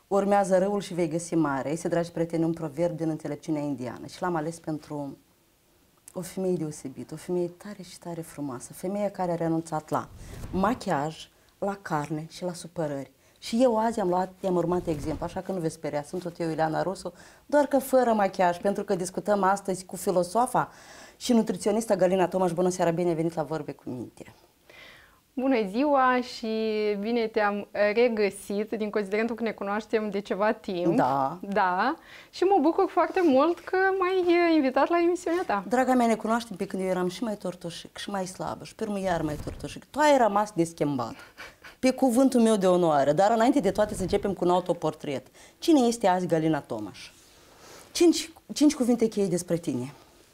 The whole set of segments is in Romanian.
Urmează râul și vei găsi mare. Este, dragi prieteni, un proverb din înțelepciunea indiană și l-am ales pentru o femeie deosebită, o femeie tare și tare frumoasă, femeie care a renunțat la machiaj, la carne și la supărări. Și eu azi i-am urmat exemplu, așa că nu veți speria, sunt tot eu, Ileana Rusu, doar că fără machiaj, pentru că discutăm astăzi cu filosofa și nutriționista Galina Tomaș. Bună seara, bine ai venit la Vorbe cu Minte! Bună ziua și bine te-am regăsit, din considerentul că ne cunoaștem de ceva timp. Da. Da. Și mă bucur foarte mult că m-ai invitat la emisiunea ta. Draga mea, ne cunoaștem pe când eu eram și mai tortoșic și mai slabă și pe urmă iar mai tortoșic. Tu ai rămas neschimbat, pe cuvântul meu de onoare. Dar înainte de toate să începem cu un autoportret. Cine este azi Galina Tomaș? Cinci cuvinte cheie despre tine.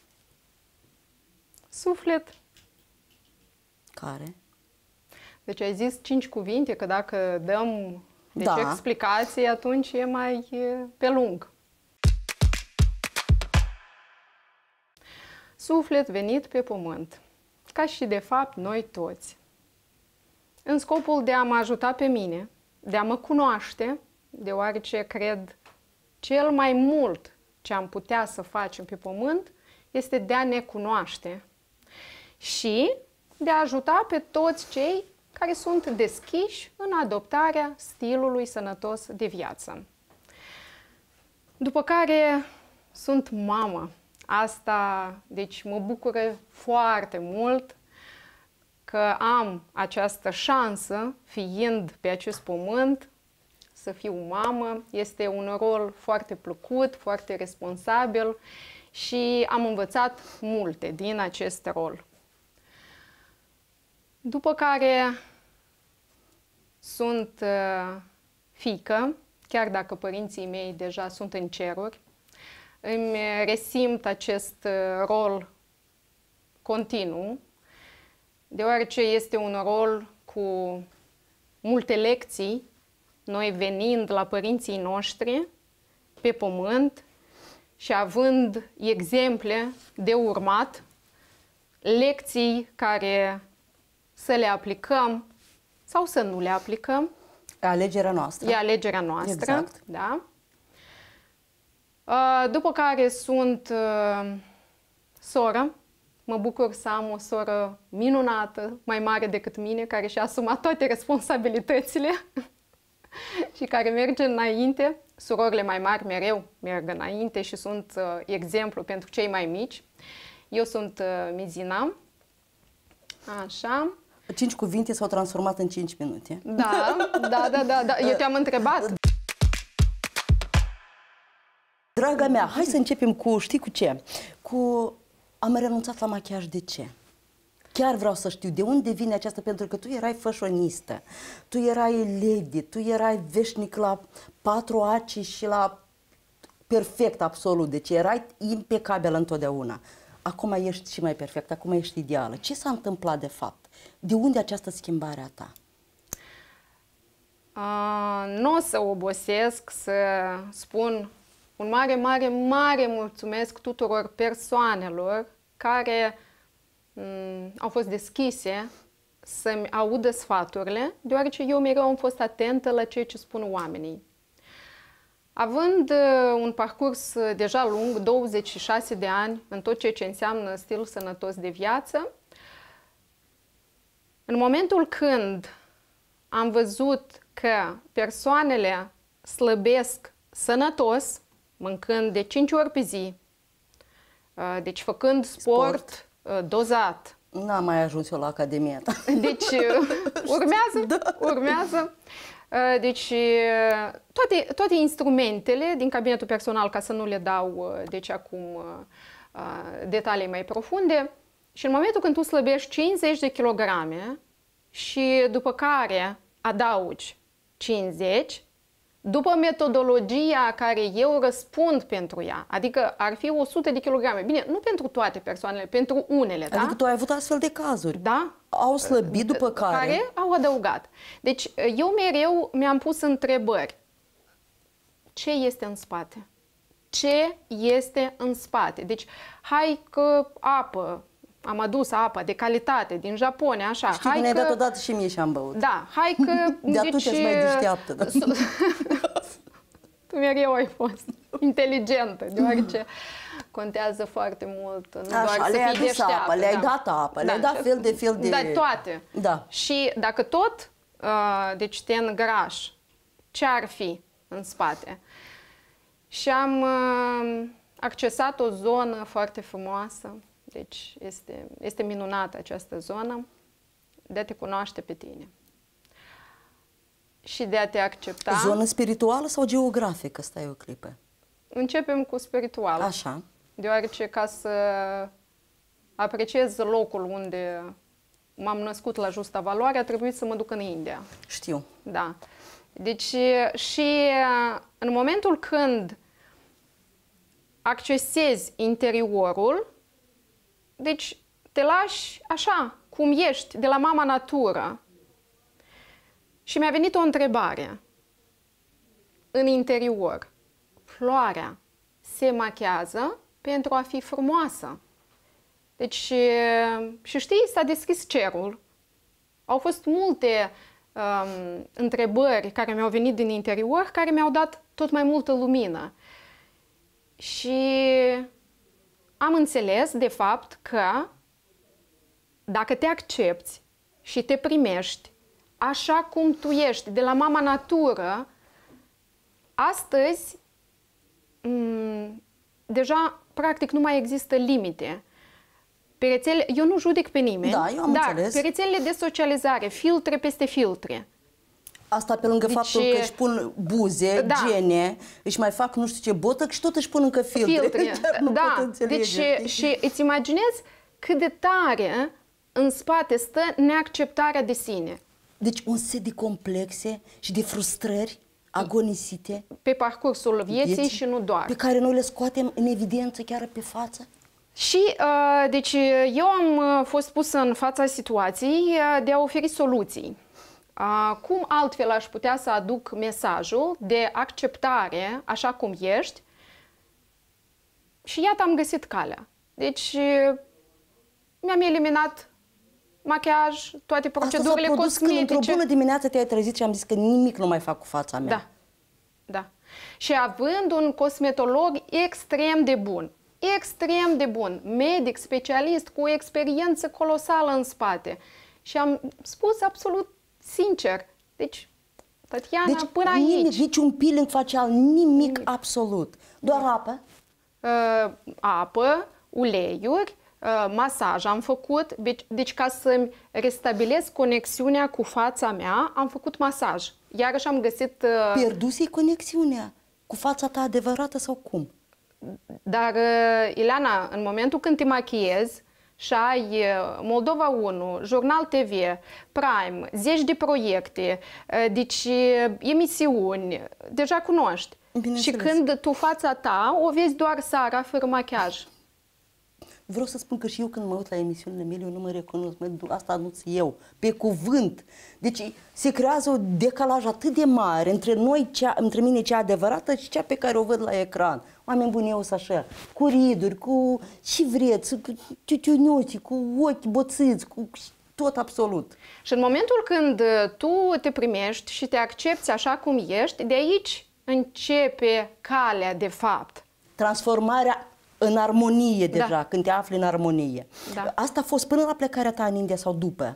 Suflet. Care? Deci ai zis 5 cuvinte, că dacă dăm explicații, atunci e mai pe lung. Suflet venit pe pământ, ca și de fapt noi toți, în scopul de a mă ajuta pe mine, de a mă cunoaște, deoarece cred cel mai mult ce am putea să facem pe pământ este de a ne cunoaște și de a ajuta pe toți cei care sunt deschiși în adoptarea stilului sănătos de viață. După care sunt mamă. Asta, deci, mă bucură foarte mult că am această șansă, fiind pe acest pământ, să fiu mamă. Este un rol foarte plăcut, foarte responsabil și am învățat multe din acest rol. După care sunt fiică, chiar dacă părinții mei deja sunt în ceruri, îmi resimt acest rol continuu, deoarece este un rol cu multe lecții, noi venind la părinții noștri pe pământ și având exemple de urmat, lecții care să le aplicăm sau să nu le aplicăm. E alegerea noastră. E alegerea noastră. Exact. Da. După care sunt soră. Mă bucur să am o soră minunată, mai mare decât mine, care și-a asumat toate responsabilitățile și care merge înainte. Surorile mai mari mereu merg înainte și sunt exemplu pentru cei mai mici. Eu sunt Mizina. Așa. 5 cuvinte s-au transformat în 5 minute. Da. Eu te-am întrebat. Draga mea, hai să începem cu, știi cu ce? Am renunțat la machiaj, de ce? Chiar vreau să știu de unde vine aceasta, pentru că tu erai fășonistă, tu erai lady, tu erai veșnic la 4 aci și la perfect absolut, deci erai impecabilă întotdeauna. Acum ești și mai perfect, acum ești ideală. Ce s-a întâmplat de fapt? De unde această schimbare a ta? Nu o să obosesc să spun un mare mulțumesc tuturor persoanelor care au fost deschise să-mi audă sfaturile, deoarece eu mereu am fost atentă la ceea ce spun oamenii. Având un parcurs deja lung, 26 de ani, în tot ceea ce înseamnă stil sănătos de viață, în momentul când am văzut că persoanele slăbesc sănătos, mâncând de 5 ori pe zi, deci făcând sport dozat. N-am mai ajuns eu la academia ta. Deci urmează. Deci toate instrumentele din cabinetul personal, ca să nu le dau deci acum detalii mai profunde, și în momentul când tu slăbești 50 de kilograme și după care adaugi 50, după metodologia care eu răspund pentru ea, adică ar fi 100 de kilograme, bine, nu pentru toate persoanele, pentru unele, da? Adică tu ai avut astfel de cazuri. Da. Au slăbit după care au adăugat. Deci eu mereu mi-am pus întrebări. Ce este în spate? Ce este în spate? Deci, hai că apă, am adus apă de calitate din Japonia, așa. Știi că ne-ai dat odată și mie și am băut. Da, hai că... De atunci ești mai deșteaptă. Da? Tu mereu ai fost inteligentă, deoarece contează foarte mult. Nu Așa, doar le-ai să fii adus apă, le-ai dat apă, le-ai dat fel de... Da, toate. Da. Și dacă tot, deci te îngrași, ce ar fi în spate? Și am accesat o zonă foarte frumoasă, deci este minunată această zonă, de a te cunoaște pe tine și de a te accepta. Zonă spirituală sau geografică? Stai o clipă. Începem cu spiritual. Așa. Deoarece ca să apreciez locul unde m-am născut la justa valoare, a trebuit să mă duc în India. Știu. Da. Deci și în momentul când accesezi interiorul, deci te lași așa, cum ești, de la mama natură. Și mi-a venit o întrebare. În interior, floarea se machează pentru a fi frumoasă. Deci, și știi, s-a deschis cerul. Au fost multe întrebări care mi-au venit din interior, care mi-au dat tot mai multă lumină. Și am înțeles, de fapt, că dacă te accepti și te primești așa cum tu ești, de la mama natură, astăzi deja, practic, nu mai există limite. Pe rețele, eu nu judec pe nimeni, da, eu am dar înțeles. Pe rețelele de socializare, filtre peste filtre. Asta pe lângă faptul că își pun buze, gene, își mai fac nu știu ce botox și tot își pun încă filtre. Da, deci și îți imaginezi cât de tare în spate stă neacceptarea de sine. Deci un set de complexe și de frustrări agonisite pe parcursul vieții și nu doar. Pe care noi le scoatem în evidență chiar pe față. Și, deci, eu am fost pusă în fața situației de a oferi soluții. Cum altfel aș putea să aduc mesajul de acceptare așa cum ești? Și iată am găsit calea. Deci, mi-am eliminat machiaj, toate procedurile cosmetice. Într-o bună dimineață te-ai trezit și am zis că nimic nu mai fac cu fața mea. Da, da. Și având un cosmetolog extrem de bun, medic, specialist, cu o experiență colosală în spate. Și am spus absolut sincer, deci, Tatiana, până aici. Nici un peeling facial, nimic absolut. Doar apă? Apă, uleiuri, masaj am făcut, deci ca să-mi restabilesc conexiunea cu fața mea, am făcut masaj. Iarăși am găsit... Pierduse-i conexiunea cu fața ta adevărată sau cum? Dar, Ileana, în momentul când te machiezi și ai Moldova 1, Jurnal TV, Prime, zeci de proiecte, deci emisiuni, deja cunoști. Și când tu fața ta o vezi doar seara, fără machiaj. Vreau să spun că și eu când mă uit la emisiunile mele, eu nu mă recunosc, asta nu-s eu, pe cuvânt. Deci se creează un decalaj atât de mare între mine cea adevărată și cea pe care o văd la ecran. Oameni buni, eu sunt așa, cu riduri, cu și vreți, cu ciuciunuți, cu ochi boțiți, cu tot absolut. Și în momentul când tu te primești și te accepti așa cum ești, de aici începe calea de fapt. Transformarea în armonie deja, când te afli în armonie. Da. Asta a fost până la plecarea ta în India sau după?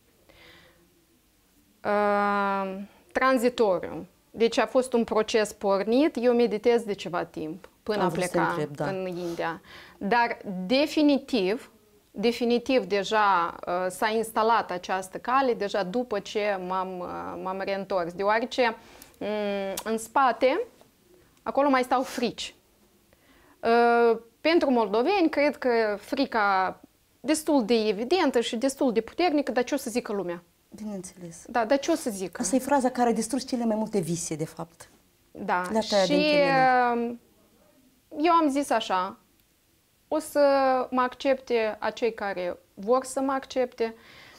Tranzitoriu. Deci a fost un proces pornit, eu meditez de ceva timp până a pleca în India. Dar definitiv deja s-a instalat această cale, deja după ce m-am reîntors. Deoarece în spate, acolo mai stau frici. Pentru moldoveni, cred că frica destul de evidentă și destul de puternică, dar ce o să zică lumea? Bineînțeles. Da, dar ce o să zică? Asta e fraza care a distrus cele mai multe vise, de fapt. Da, și eu am zis așa, o să mă accepte acei care vor să mă accepte.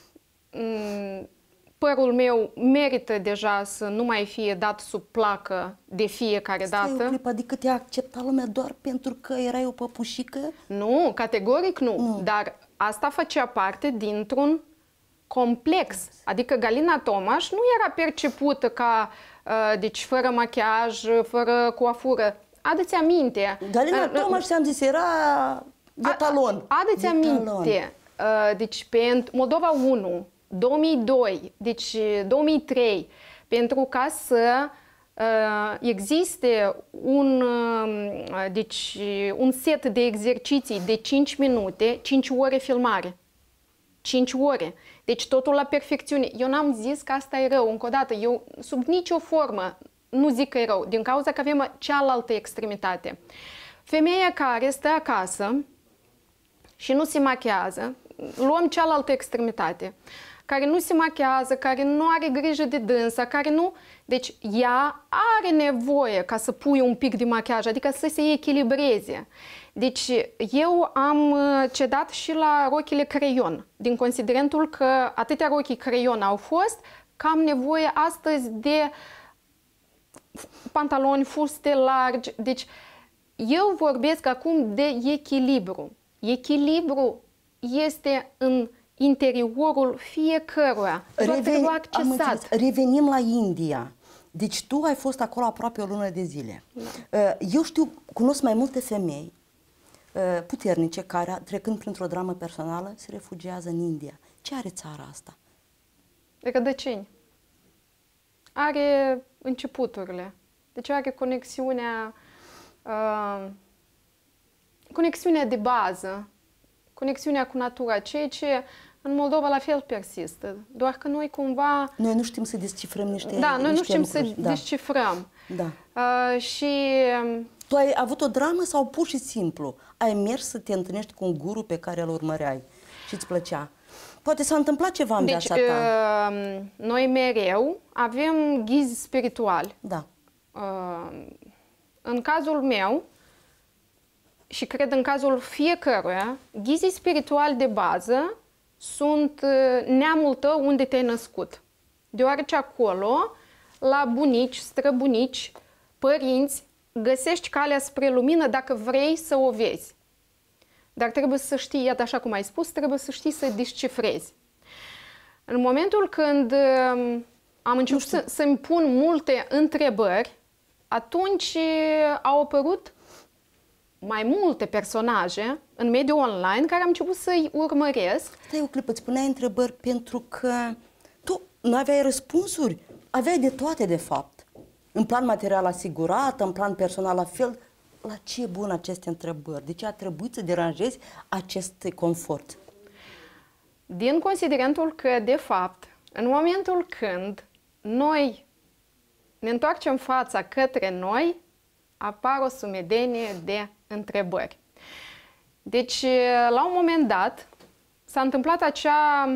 Părul meu merită deja să nu mai fie dat sub placă de fiecare dată. Stai o clipă, adică te-a acceptat lumea doar pentru că erai o păpușică? Nu, categoric nu. Dar asta făcea parte dintr-un complex. Adică Galina Tomaș nu era percepută ca deci fără machiaj, fără coafură. Adă-ți aminte. Galina Tomaș, ți-am zis, era de talon. Adă-ți aminte. Deci pentru Moldova 1, 2002, deci 2003, pentru ca să existe un set de exerciții de 5 minute, 5 ore filmare. 5 ore. Deci totul la perfecțiune. Eu n-am zis că asta e rău. Încă o dată, eu sub nicio formă nu zic că e rău, din cauza că avem cealaltă extremitate. Femeia care stă acasă și nu se machează, luăm cealaltă extremitate, care nu se machează, care nu are grijă de dânsa, care nu... Deci ea are nevoie ca să pui un pic de machiaj, adică să se echilibreze. Deci eu am cedat și la rochile creion, din considerentul că atâtea rochii creion au fost, că am nevoie astăzi de pantaloni, fuste largi. Deci eu vorbesc acum de echilibru. Echilibru este în interiorul fiecăruia. Trebuie accesat. Revenim la India. Deci tu ai fost acolo aproape o lună de zile. Da. Eu cunosc mai multe femei puternice care, trecând printr-o dramă personală, se refugiază în India. Ce are țara asta? Rădăcini. Are începuturile. Deci are conexiunea de bază, conexiunea cu natura, ceea ce în Moldova la fel persistă, doar că noi cumva... Noi nu știm să descifrăm niște Da, noi nu știm lucruri. să descifrăm. Da. Și... Tu ai avut o dramă sau pur și simplu ai mers să te întâlnești cu un guru pe care îl urmăreai și îți plăcea? Poate s-a întâmplat ceva în viața ta. Noi mereu avem ghizi spirituali. Da. În cazul meu, și cred în cazul fiecăruia, ghizii spirituali de bază sunt neamul tău unde te-ai născut. Deoarece acolo, la bunici, străbunici, părinți, găsești calea spre lumină dacă vrei să o vezi. Dar trebuie să știi, iată așa cum ai spus, trebuie să știi să descifrezi. În momentul când am început să-mi pun multe întrebări, atunci au apărut mai multe personaje în mediul online care am început să-i urmăresc. Stai o clipă, îți puneai întrebări pentru că tu nu aveai răspunsuri, aveai de toate de fapt. În plan material asigurat, în plan personal la fel. La ce e bun aceste întrebări? De ce a trebuit să deranjezi acest confort? Din considerentul că, de fapt, în momentul când noi ne întoarcem fața către noi, apar o sumedenie de întrebări. Deci, la un moment dat, s-a întâmplat acea,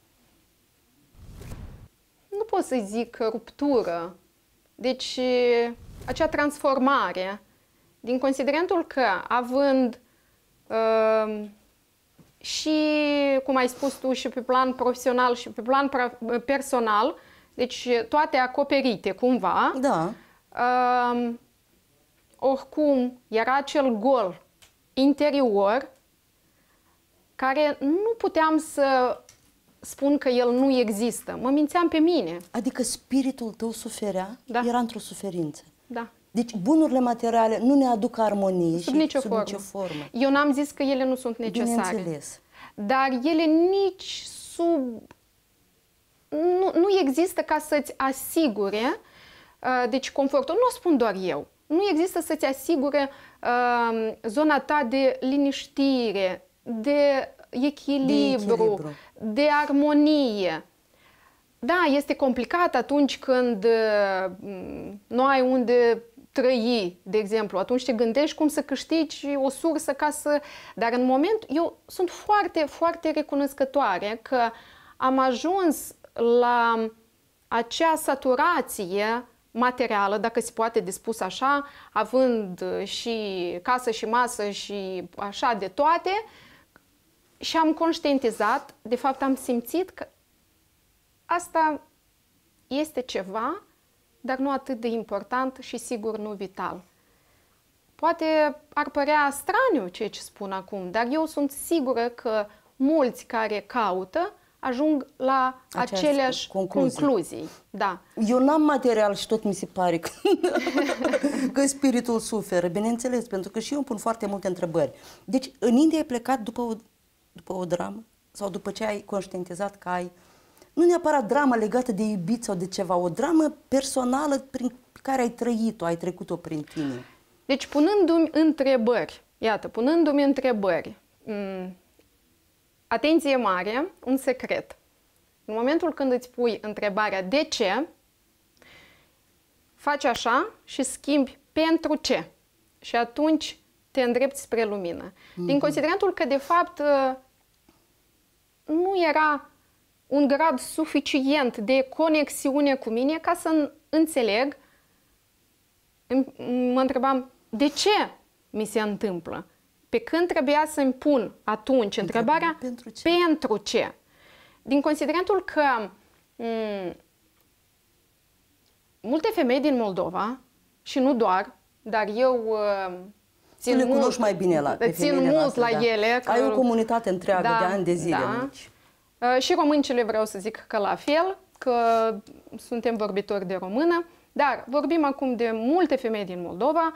nu pot să zic ruptură, deci acea transformare, din considerentul că, având și, cum ai spus tu, și pe plan profesional și pe plan personal, deci toate acoperite cumva, da. Oricum era acel gol interior care nu puteam să spun că el nu există. Mă mințeam pe mine. Adică spiritul tău suferea, da. Era într-o suferință. Da. Deci bunurile materiale nu ne aduc armonie sub nicio formă. Eu n-am zis că ele nu sunt necesare. Bineînțeles. Dar ele nici nu există ca să-ți asigure, deci confortul, nu o spun doar eu, nu există să-ți asigure zona ta de liniștire, de echilibru, de armonie. Da, este complicat atunci când nu ai unde trăi, de exemplu. Atunci te gândești cum să câștigi o sursă ca să... Dar în moment, eu sunt foarte, foarte recunoscătoare că am ajuns la acea saturație materială, dacă se poate de spus așa, având și casă și masă și așa de toate, și am conștientizat, de fapt am simțit că asta este ceva, dar nu atât de important și sigur nu vital. Poate ar părea straniu ceea ce spun acum, dar eu sunt sigură că mulți care caută ajung la aceleași concluzii. Da. Eu n-am material și tot mi se pare că spiritul suferă, bineînțeles, pentru că și eu îmi pun foarte multe întrebări. Deci, în India ai plecat după o dramă? Sau după ce ai conștientizat că ai, nu neapărat dramă legată de iubit sau de ceva, o dramă personală pe care ai trăit-o, ai trecut-o prin tine? Deci, punându-mi întrebări, atenție mare, un secret. În momentul când îți pui întrebarea de ce, faci așa și schimbi pentru ce. Și atunci te îndrepți spre lumină. Din considerentul că, de fapt, nu era un grad suficient de conexiune cu mine ca să înțeleg, mă întrebam de ce mi se întâmplă. Pe când trebuia să-mi pun atunci întrebarea pentru ce. Din considerentul că multe femei din Moldova, și nu doar, dar eu țin mult, mai bine la ele. Ai o comunitate întreagă de ani de zile. Și româncele vreau să zic că la fel, că suntem vorbitori de română, dar vorbim acum de multe femei din Moldova.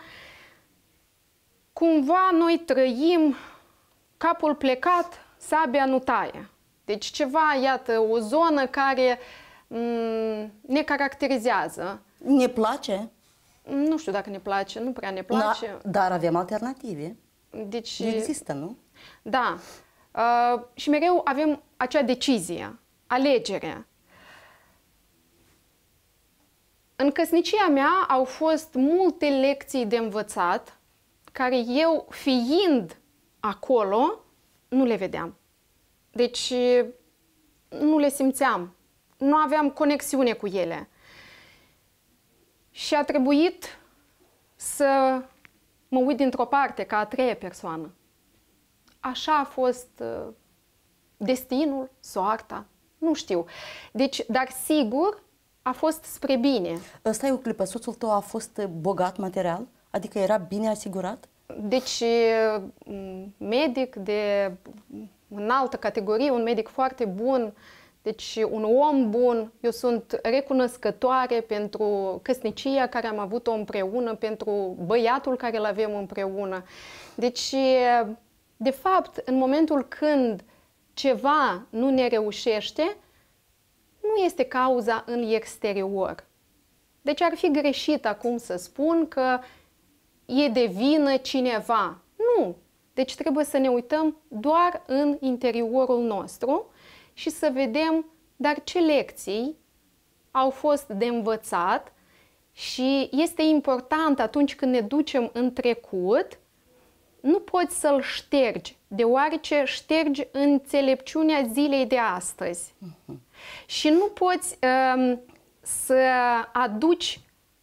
Cumva noi trăim capul plecat, sabia nu taie. Deci ceva, iată, o zonă care ne caracterizează. Ne place? Nu știu dacă ne place, nu prea ne place. Dar avem alternative. Deci, există, nu? Da. Și mereu avem acea decizie, alegerea. În căsnicia mea au fost multe lecții de învățat care eu, fiind acolo, nu le vedeam. Deci nu le simțeam. Nu aveam conexiune cu ele. Și a trebuit să mă uit dintr-o parte, ca a treia persoană. Așa a fost destinul, soarta, nu știu. Deci, dar sigur, a fost spre bine. Stai o clipă, soțul tău a fost bogat material? Adică era bine asigurat? Deci, medic de înaltă categorie, un medic foarte bun, deci un om bun. Eu sunt recunoscătoare pentru căsnicia care am avut-o împreună, pentru băiatul care îl avem împreună. Deci, de fapt, în momentul când ceva nu ne reușește, nu este cauza în exterior. Deci ar fi greșit acum să spun că e de vină cineva. Nu! Deci trebuie să ne uităm doar în interiorul nostru și să vedem, dar ce lecții au fost de învățat. Și este important atunci când ne ducem în trecut, nu poți să-l ștergi, deoarece ștergi înțelepciunea zilei de astăzi. Și nu poți să aduci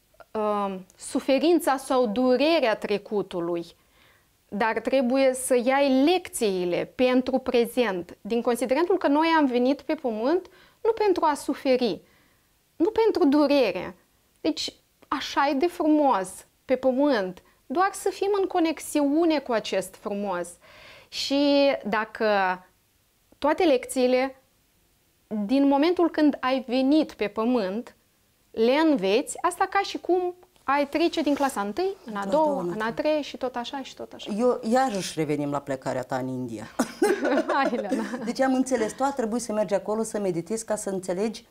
suferința sau durerea trecutului, dar trebuie să iei lecțiile pentru prezent, din considerentul că noi am venit pe pământ nu pentru a suferi, nu pentru durere. Deci așa e de frumos pe pământ, doar să fim în conexiune cu acest frumos. Și dacă toate lecțiile, din momentul când ai venit pe pământ, le înveți, asta ca și cum ai trece din clasa 1 în a doua, în a treia și tot așa și tot așa. Eu iarăși revenim la plecarea ta în India. Hai, Ileana. Deci am înțeles, tu a trebuit să mergi acolo să meditezi ca să înțelegi,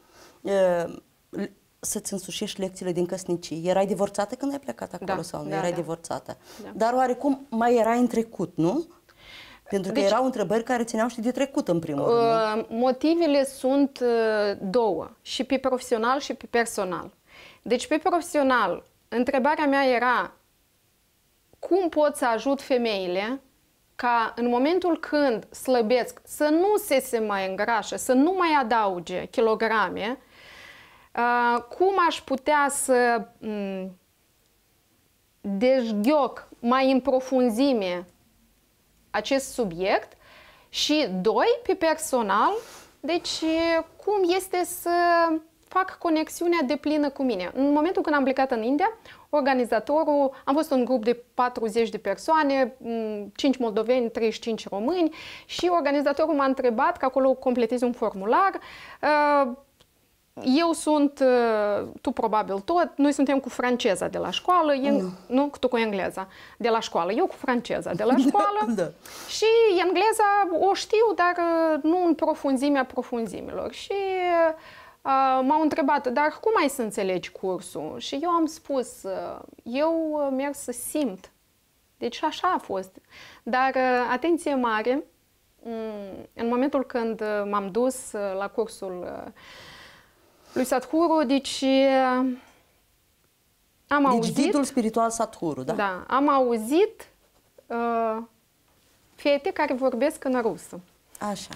să-ți însușești lecțiile din căsnicie. Erai divorțată când ai plecat acolo sau nu? Erai divorțată. Da. Dar oarecum mai erai în trecut, nu? Pentru că erau întrebări care țineau și de trecut, în primul rând. Motivele sunt două, și pe profesional și pe personal. Deci, pe profesional, întrebarea mea era cum pot să ajut femeile ca în momentul când slăbesc să nu se mai îngrașă, să nu mai adauge kilograme, cum aș putea să dezghioc mai în profunzime acest subiect și, doi, pe personal, deci cum este să fac conexiunea deplină cu mine. În momentul când am plecat în India, organizatorul, am fost un grup de 40 de persoane, 5 moldoveni, 35 români și organizatorul m-a întrebat, că acolo completezi un formular, eu sunt, tu probabil tot, noi suntem cu franceza de la școală, nu, tu cu engleza de la școală, eu cu franceza de la școală Da. și engleza o știu, dar nu în profunzimea profunzimilor. Și m-au întrebat, dar cum ai să înțelegi cursul? Și eu am spus, eu merg să simt. Deci așa a fost. Dar atenție mare, în momentul când m-am dus la cursul lui Sadhguru, deci am auzit... ghidul spiritual Sadhguru, da? Da, am auzit fete care vorbesc în rusă. Așa.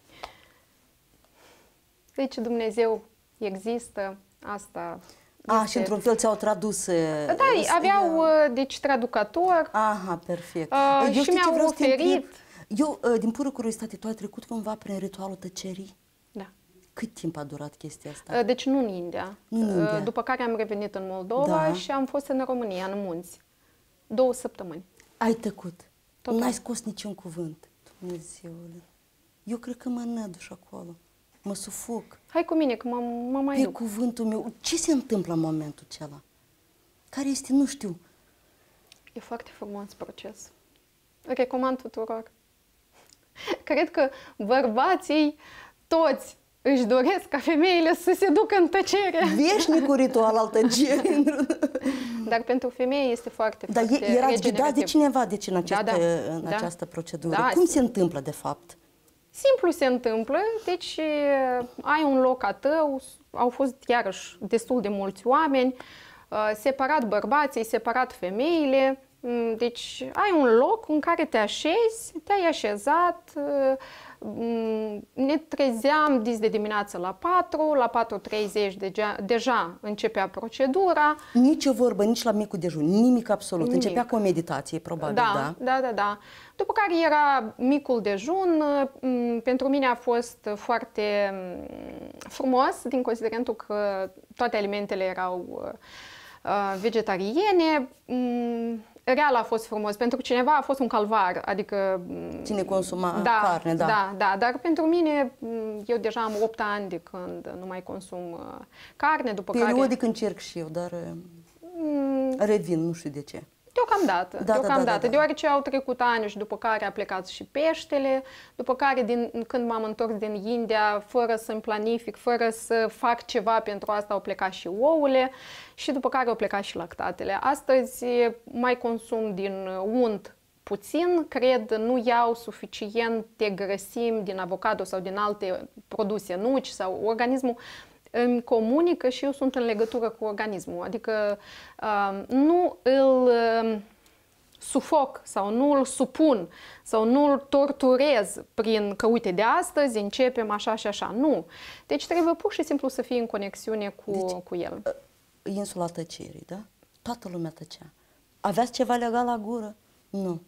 Deci Dumnezeu există, asta... Și într-un fel ți-au tradus... Da, aveau, deci, traducător. Aha, perfect. Și mi-au oferit... Eu, din pură curiozitate, tu ai trecut cumva prin ritualul tăcerii? Da. Cât timp a durat chestia asta? Deci nu în India. După care am revenit în Moldova și am fost în România, în munți. 2 săptămâni. Ai tăcut? Total. N-ai scos niciun cuvânt. Dumnezeule. Eu cred că mă năduș acolo. Mă sufoc. Hai cu mine, că mă mai Pe duc. cuvântul meu. Ce se întâmplă în momentul acela? Care este, nu știu. E foarte frumos proces. Recomand tuturor. Cred că bărbații toți își doresc ca femeile să se ducă în tăcere. Veșnicul ritual al tăcerii. Dar pentru femeie este foarte, Dar foarte erați ghidați de regenerativ. cineva în Da. această procedură. Da. Cum se întâmplă, de fapt? Simplu se întâmplă, deci ai un loc a tău, au fost iarăși destul de mulți oameni, separat bărbații, separat femeile, deci ai un loc în care te așezi, te-ai așezat, ne trezeam dis de dimineață la 4, la 4:30 deja începea procedura. Nici o vorbă, nici la micul dejun, nimic absolut. Nimic. Începea cu o meditație, probabil, da? Da. După care era micul dejun. Pentru mine a fost foarte frumos, din considerentul că toate alimentele erau vegetariene. Real a fost frumos. Pentru cineva a fost un calvar, adică... Cine consuma carne, da. Da, dar pentru mine, eu deja am 8 ani de când nu mai consum carne, după Periodic încerc și eu, dar revin, nu știu de ce. Deocamdată, deoarece au trecut ani și după care a plecat și peștele, după care când m-am întors din India, fără să-mi planific, fără să fac ceva pentru asta, au plecat și ouăle și după care au plecat și lactatele. Astăzi mai consum din unt puțin, cred, nu iau suficiente grăsimi din avocado sau din alte produse, nuci sau organismul îmi comunică și eu sunt în legătură cu organismul, adică nu îl sufoc sau nu îl supun sau nu îl torturez prin că, uite, de astăzi începem așa și așa. Nu. Deci trebuie pur și simplu să fii în conexiune cu el. Insula tăcerii, da? Toată lumea tăcea. Aveați ceva legat la gură? Nu.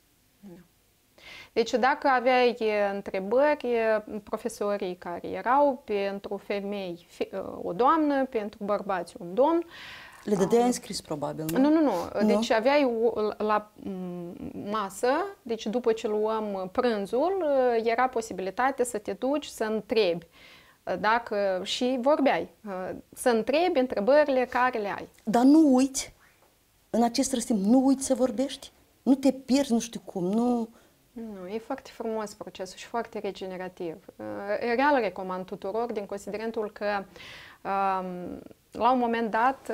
Deci dacă aveai întrebări, profesorii care erau, pentru femei o doamnă, pentru bărbați un domn. Le dădeai înscris, probabil, nu? Nu. Deci aveai la masă, deci după ce luăm prânzul, era posibilitatea să te duci să întrebi. Dacă și vorbeai, să întrebi întrebările care le ai. Dar nu uiți, în acest răstimp, nu uiți să vorbești? Nu te pierzi, nu știu cum, nu... Nu, e foarte frumos procesul și foarte regenerativ. Real recomand tuturor, din considerentul că la un moment dat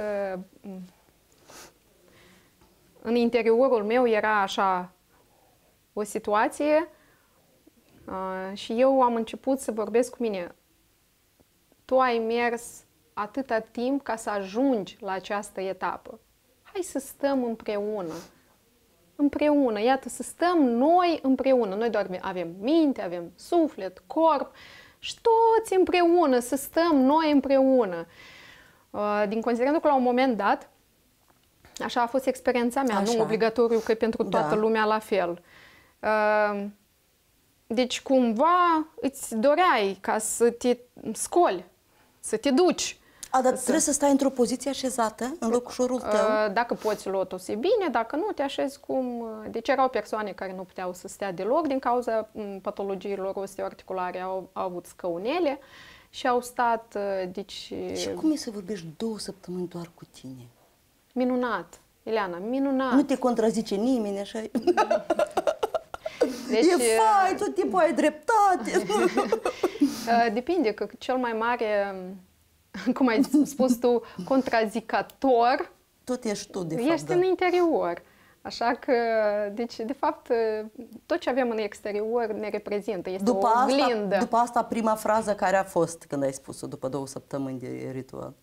în interiorul meu era așa o situație și eu am început să vorbesc cu mine. Tu ai mers atâta timp ca să ajungi la această etapă. Hai să stăm împreună, iată, să stăm noi împreună. Noi doar avem minte, avem suflet, corp și toți împreună, să stăm noi împreună. Din considerentul că la un moment dat, așa a fost experiența mea, nu obligatoriu că pentru toată lumea la fel. Deci cumva îți doreai ca să te scoli, să te duci. Dar trebuie să stai într-o poziție așezată în locușorul tău? Dacă poți lotus, e bine, dacă nu, te așezi cum... Deci erau persoane care nu puteau să stea deloc din cauza patologiilor osteoarticulare, au avut scăunele și au stat, deci... Și cum e să vorbești 2 săptămâni doar cu tine? Minunat, Ileana, minunat. Nu te contrazice nimeni, așa? Deci, e fain, tot timpul ai dreptate. Depinde, că cel mai mare, cum ai spus tu, contrazicator, tot ești tu, de fapt. Ești în interior. Așa că, deci, de fapt, tot ce avem în exterior ne reprezintă, este o oglindă. După asta, prima frază care a fost când ai spus-o după 2 săptămâni de ritual?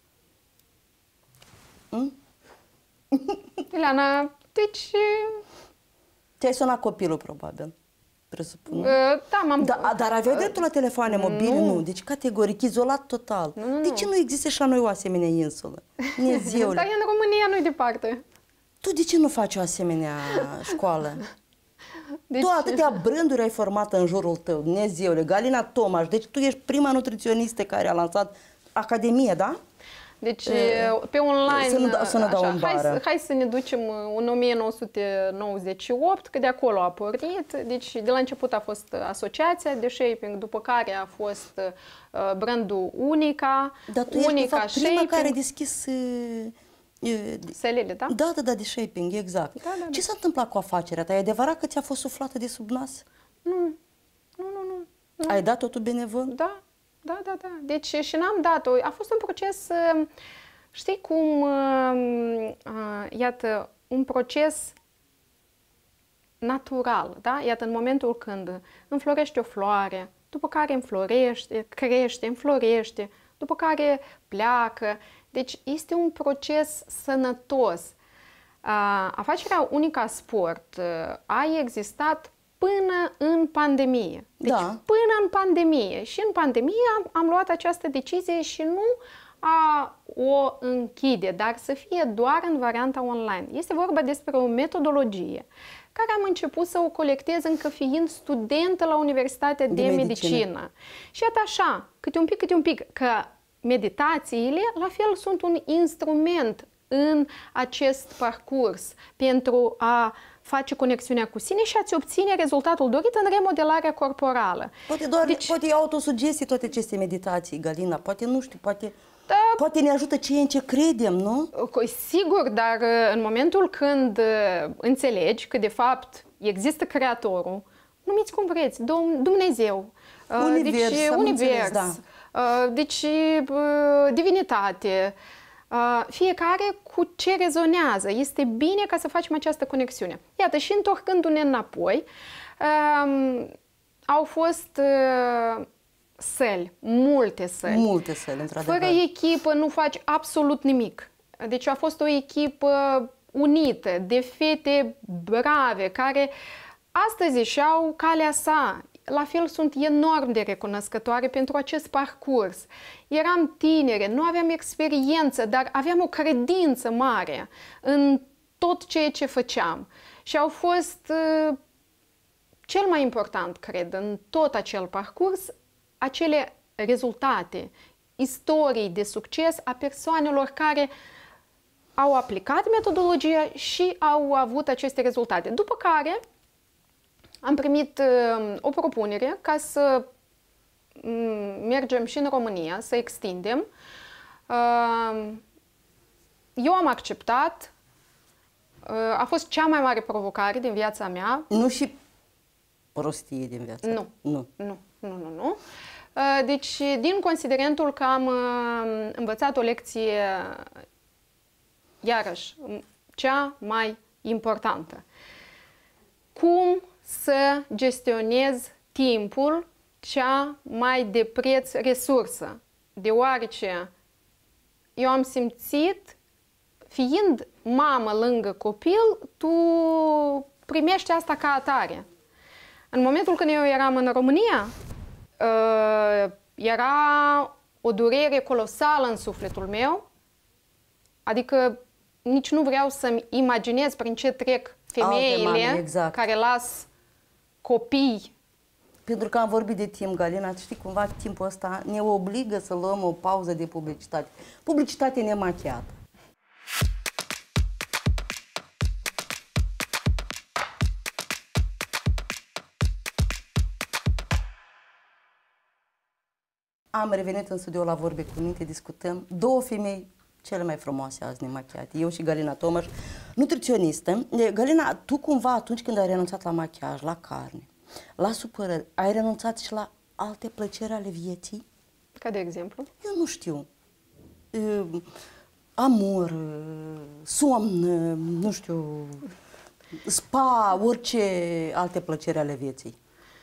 Ileana, deci... Ți-ai sunat copilul, probabil, presupun. Dar aveai dreptul la telefoane mobile? Nu. Deci, categoric, izolat total. De ce nu există și la noi o asemenea insulă? Dumnezeule. Dar în România nu-i departe. Tu de ce nu faci o asemenea școală? Deci... Tu atâtea branduri ai format în jurul tău, Dumnezeule, Galina Tomaș, deci tu ești prima nutriționistă care a lansat Academia, da? Deci, pe online, hai să ne ducem în 1998, că de acolo a pornit. Deci, de la început a fost asociația de shaping, după care a fost brandul Unica. Dar tu ești, de fapt, prima care a deschis... Selele, da? Da, de shaping, exact. Ce s-a întâmplat cu afacerea ta? E adevărat că ți-a fost suflată de sub nas? Nu. Ai dat totul benevol? Da. Deci și n-am dat-o. A fost un proces, știi cum, iată, un proces natural, da? Iată, în momentul când înflorește o floare, după care înflorește, crește, înflorește, după care pleacă. Deci este un proces sănătos. Afacerea Unica Sport a existat până în pandemie. Deci până în pandemie. Și în pandemie am luat această decizie și nu a o închide, dar să fie doar în varianta online. Este vorba despre o metodologie care am început să o colectez încă fiind studentă la Universitatea de Medicină. Și iată așa, câte un pic, că meditațiile, la fel, sunt un instrument în acest parcurs pentru a face conexiunea cu sine și a-ți obține rezultatul dorit în remodelarea corporală. Poate e autosugestie toate aceste meditații, Galina, poate nu știu, poate ne ajută ceea în ce credem, nu? Sigur, dar în momentul când înțelegi că de fapt există Creatorul, numiți cum vreți, Dumnezeu, Univers, deci divinitate, fiecare cu ce rezonează. Este bine ca să facem această conexiune. Iată, și întorcându-ne înapoi, au fost săli, multe săli. Multe săli, într-adevăr. Fără echipă nu faci absolut nimic. Deci a fost o echipă unită, de fete brave, care astăzi își-au calea sa. La fel sunt enorm de recunoscătoare pentru acest parcurs. Eram tinere, nu aveam experiență, dar aveam o credință mare în tot ceea ce făceam. Și au fost cel mai important, cred, în tot acel parcurs, acele rezultate, istorii de succes a persoanelor care au aplicat metodologia și au avut aceste rezultate. După care am primit o propunere ca să mergem și în România, să extindem. Eu am acceptat. A fost cea mai mare provocare din viața mea. Nu și prostie din viața mea. Nu. Deci, din considerentul că am învățat o lecție, iarăși, cea mai importantă. Cum să gestionez timpul, cea mai de preț resursă. Deoarece eu am simțit, fiind mamă lângă copil, tu primești asta ca atare. În momentul când eu eram în România, era o durere colosală în sufletul meu, adică nici nu vreau să-mi imaginez prin ce trec femeile care las copii Pentru că am vorbit de timp, Galina, știi, cumva timpul ăsta ne obligă să luăm o pauză de publicitate. Publicitate nemachiată. Am revenit în studio la Vorbe cu Minte, discutăm două femei cele mai frumoase azi nemachiate, eu și Galina Tomaș, nutriționistă. Galina, tu cumva atunci când ai renunțat la machiaj, la carne, la supărări, ai renunțat și la alte plăceri ale vieții? Ca de exemplu? Eu nu știu. Amor, somn, nu știu, spa, orice alte plăceri ale vieții.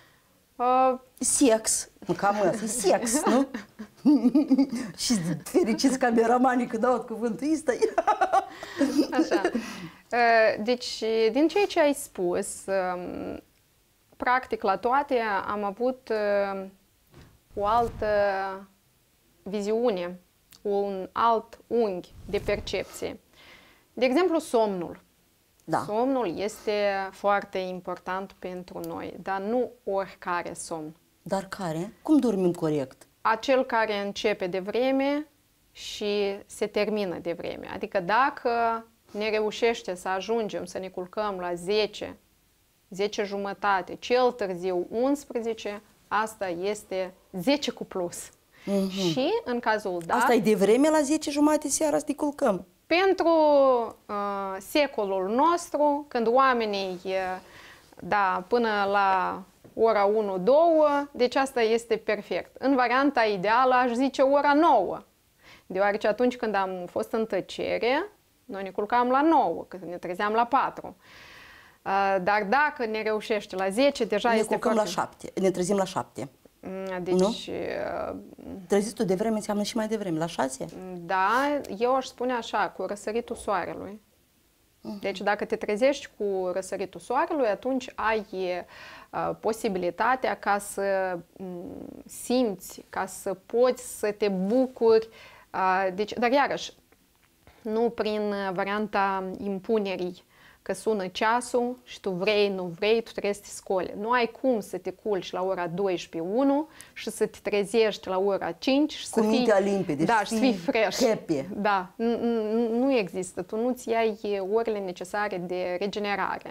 Sex, cam asta, sex, nu? Și fericiți cameramanii când aud cuvântul ăsta. Așa. Deci, din ceea ce ai spus, practic la toate am avut o altă viziune, un alt unghi de percepție. De exemplu, somnul. Da. Somnul este foarte important pentru noi, dar nu oricare somn. Dar care? Cum dormim corect? Acel care începe de vreme și se termină de vreme. Adică dacă ne reușește să ajungem să ne culcăm la 10, 10 jumătate, cel târziu 11, asta este 10 cu plus. Și în cazul dat... Asta e de vreme la 10 jumate seara să ne culcăm. Pentru secolul nostru, când oamenii, da, până la ora 1-2, deci asta este perfect. În varianta ideală aș zice ora 9, deoarece atunci când am fost în tăcere, noi ne culcam la 9, când ne trezeam la 4. Dar dacă ne reușește la 10, deja este foarte... la 7, ne trezim la 7. Deci... Nu? Treziți tu de vreme înseamnă și mai devreme, la 6? Da, eu aș spune așa, cu răsăritul soarelui. Deci dacă te trezești cu răsăritul soarelui, atunci ai posibilitatea ca să simți, ca să poți să te bucuri. Deci, dar iarăși, nu prin varianta impunerii, că sună ceasul și tu vrei, nu vrei, tu trebuie să te scoli. Nu ai cum să te culci la ora 12-1 și să te trezești la ora 5 și cu mintea limpede, da, și să fii fresh. Happy. Da, nu există. Tu nu-ți iai orele necesare de regenerare.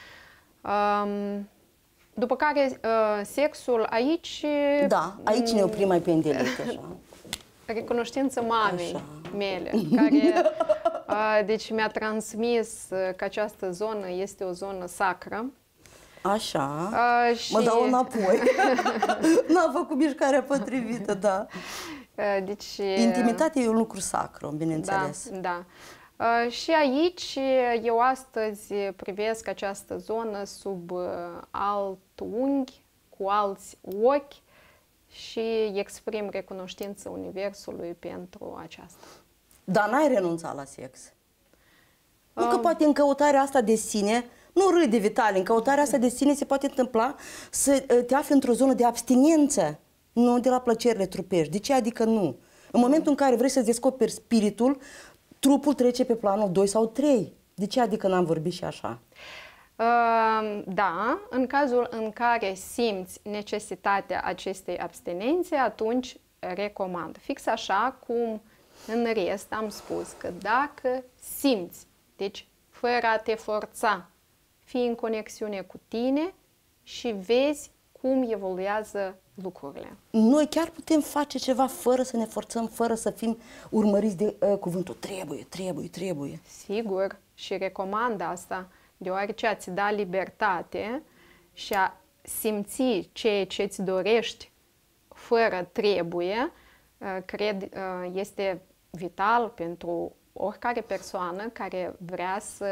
După care sexul aici... Da, aici ne oprim mai pendelete, așa. Recunoștință mamei mele, care deci mi-a transmis că această zonă este o zonă sacră. Așa, mă dau înapoi. N-am făcut mișcarea potrivită, da. Deci, intimitatea e un lucru sacru, bineînțeles. Da, da. Și aici eu astăzi privesc această zonă sub alt unghi, cu alți ochi, și exprim recunoștință Universului pentru aceasta. Dar n-ai renunțat la sex? Nu că poate în căutarea asta de sine, nu râde, Vitali, în căutarea asta de sine se poate întâmpla să te afli într-o zonă de abstinență, nu de la plăcerile trupești. De ce adică nu? În momentul în care vrei să-ți descoperi spiritul, trupul trece pe planul 2 sau 3. De ce adică n-am vorbit și așa? Da, în cazul în care simți necesitatea acestei abstinențe, atunci recomand. Fix așa cum în rest am spus că dacă simți, deci fără a te forța, fii în conexiune cu tine și vezi cum evoluează lucrurile. Noi chiar putem face ceva fără să ne forțăm, fără să fim urmăriți de cuvântul trebuie. Sigur, și recomand asta, deoarece a-ți da libertate și a simți ceea ce îți dorești fără trebuie, cred este vital pentru oricare persoană care vrea să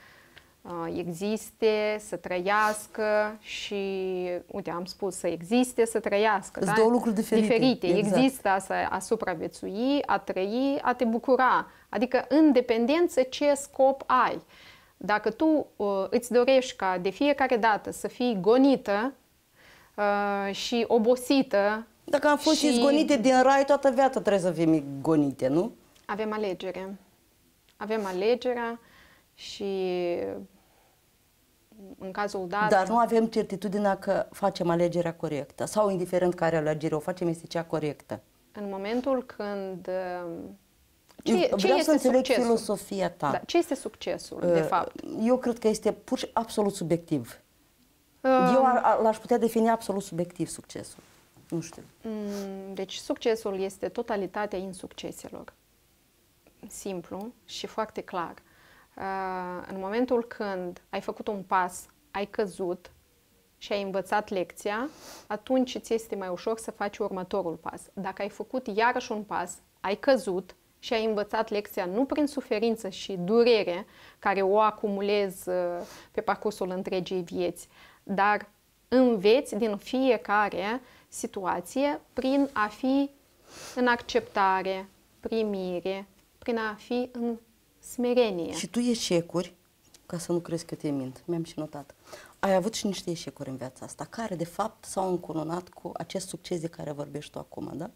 existe, să trăiască și, uite, am spus să existe, să trăiască. Sunt două lucruri diferite. Exact. Există a supraviețui, a trăi, a te bucura. Adică în dependență ce scop ai. Dacă tu îți dorești ca de fiecare dată să fii gonită și obosită... Dacă am fost izgonite din rai, toată viața trebuie să fim gonite, nu? Avem alegere. Avem alegerea și în cazul dat... Dar nu avem certitudinea că facem alegerea corectă sau indiferent care alegere o facem este cea corectă. În momentul când... Vreau să înțeleg succesul? Filosofia ta. Da, ce este succesul, de fapt? Eu cred că este pur și absolut subiectiv. Eu l-aș putea defini absolut subiectiv succesul. Nu știu. Deci succesul este totalitatea insucceselor. Simplu și foarte clar. În momentul când ai făcut un pas, ai căzut și ai învățat lecția, atunci îți este mai ușor să faci următorul pas. Dacă ai făcut iarăși un pas, ai căzut și ai învățat lecția nu prin suferință și durere, care o acumulezi pe parcursul întregii vieți, dar înveți din fiecare situație prin a fi în acceptare, primire, prin a fi în smerenie. Și tu eșecuri, ca să nu crezi că te mint, mi-am și notat. Ai avut și niște eșecuri în viața asta, care de fapt s-au încununat cu acest succes de care vorbești tu acum, da?